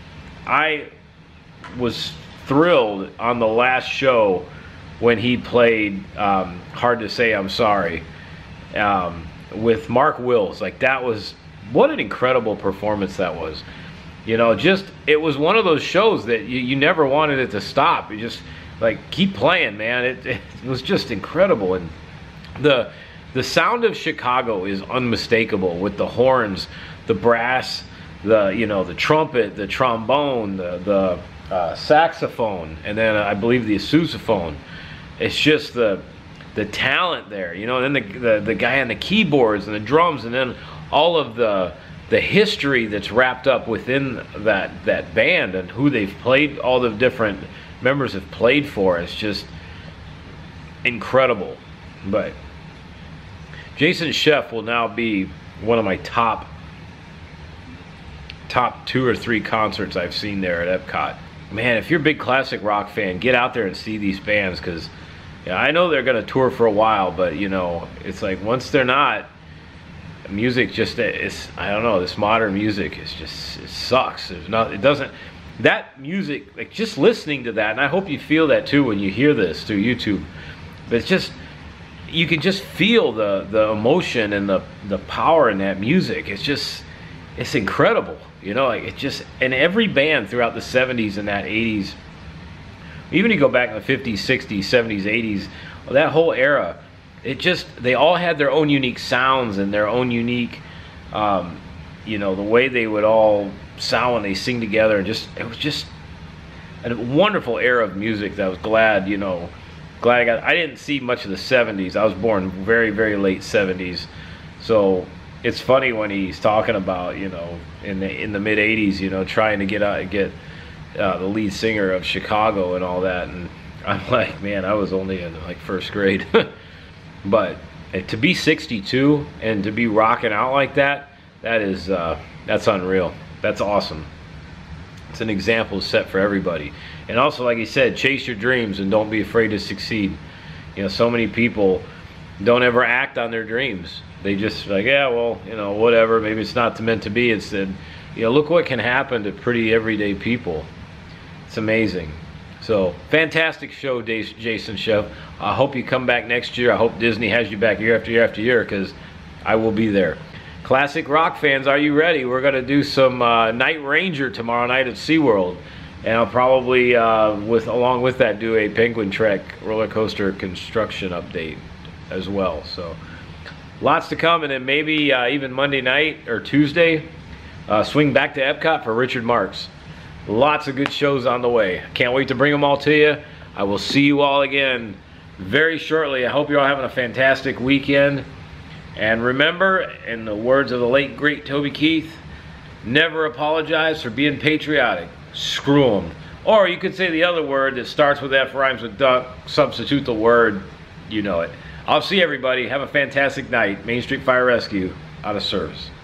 I was thrilled on the last show when he played um, Hard to Say I'm Sorry. Um, with Mark Wills. Like, that was, what an incredible performance that was. You know, just, it was one of those shows that you, you never wanted it to stop. You just, like, keep playing, man. It, it was just incredible. And the the sound of Chicago is unmistakable, with the horns, the brass, the, you know, the trumpet, the trombone, the, the uh, saxophone, and then uh, I believe the sousaphone. It's just the the talent there, you know, and then the, the the guy on the keyboards and the drums, and then all of the the history that's wrapped up within that that band and who they've played, all the different members have played for. It's just incredible. But Jason Scheff will now be one of my top top two or three concerts I've seen there at EPCOT. Man, if you're a big classic rock fan, get out there and see these bands, because yeah, I know they're going to tour for a while, but, you know, it's like once they're not, music just, it's, I don't know, this modern music is just, it sucks. There's not, it doesn't, that music, like just listening to that, and I hope you feel that too when you hear this through YouTube, but it's just, you can just feel the, the emotion and the, the power in that music. It's just, it's incredible, you know, like it just, and every band throughout the seventies and that eighties, even you go back in the fifties, sixties, seventies, eighties, that whole era, it just, they all had their own unique sounds and their own unique, um, you know, the way they would all sound when they sing together. And just, it was just a wonderful era of music that I was glad, you know, glad I got. I didn't see much of the seventies. I was born very, very late seventies. So it's funny when he's talking about, you know, in the, in the mid eighties, you know, trying to get out, get, Uh, the lead singer of Chicago and all that, and I'm like, man, I was only in like first grade. But uh, to be sixty-two and to be rocking out like that, that is uh, that's unreal. That's awesome. It's an example set for everybody. And also, like he said, chase your dreams and don't be afraid to succeed. You know, so many people don't ever act on their dreams. They just like, yeah, well, you know, whatever, maybe it's not meant to be. It's that, you know, look what can happen to pretty everyday people. It's amazing. So, fantastic show, Jason Scheff. I hope you come back next year. I hope Disney has you back year after year after year, because I will be there. Classic rock fans, are you ready? We're going to do some uh, Night Ranger tomorrow night at SeaWorld. And I'll probably, uh, with along with that, do a Penguin Trek roller coaster construction update as well. So, lots to come. And then maybe uh, even Monday night or Tuesday, uh, swing back to EPCOT for Richard Marx. Lots of good shows on the way. Can't wait to bring them all to you. I will see you all again very shortly. I hope you're all having a fantastic weekend. And remember, in the words of the late, great Toby Keith, never apologize for being patriotic. Screw them. Or you could say the other word that starts with F, rhymes with duck, substitute the word, you know it. I'll see everybody. Have a fantastic night. Main Street Fire Rescue, out of service.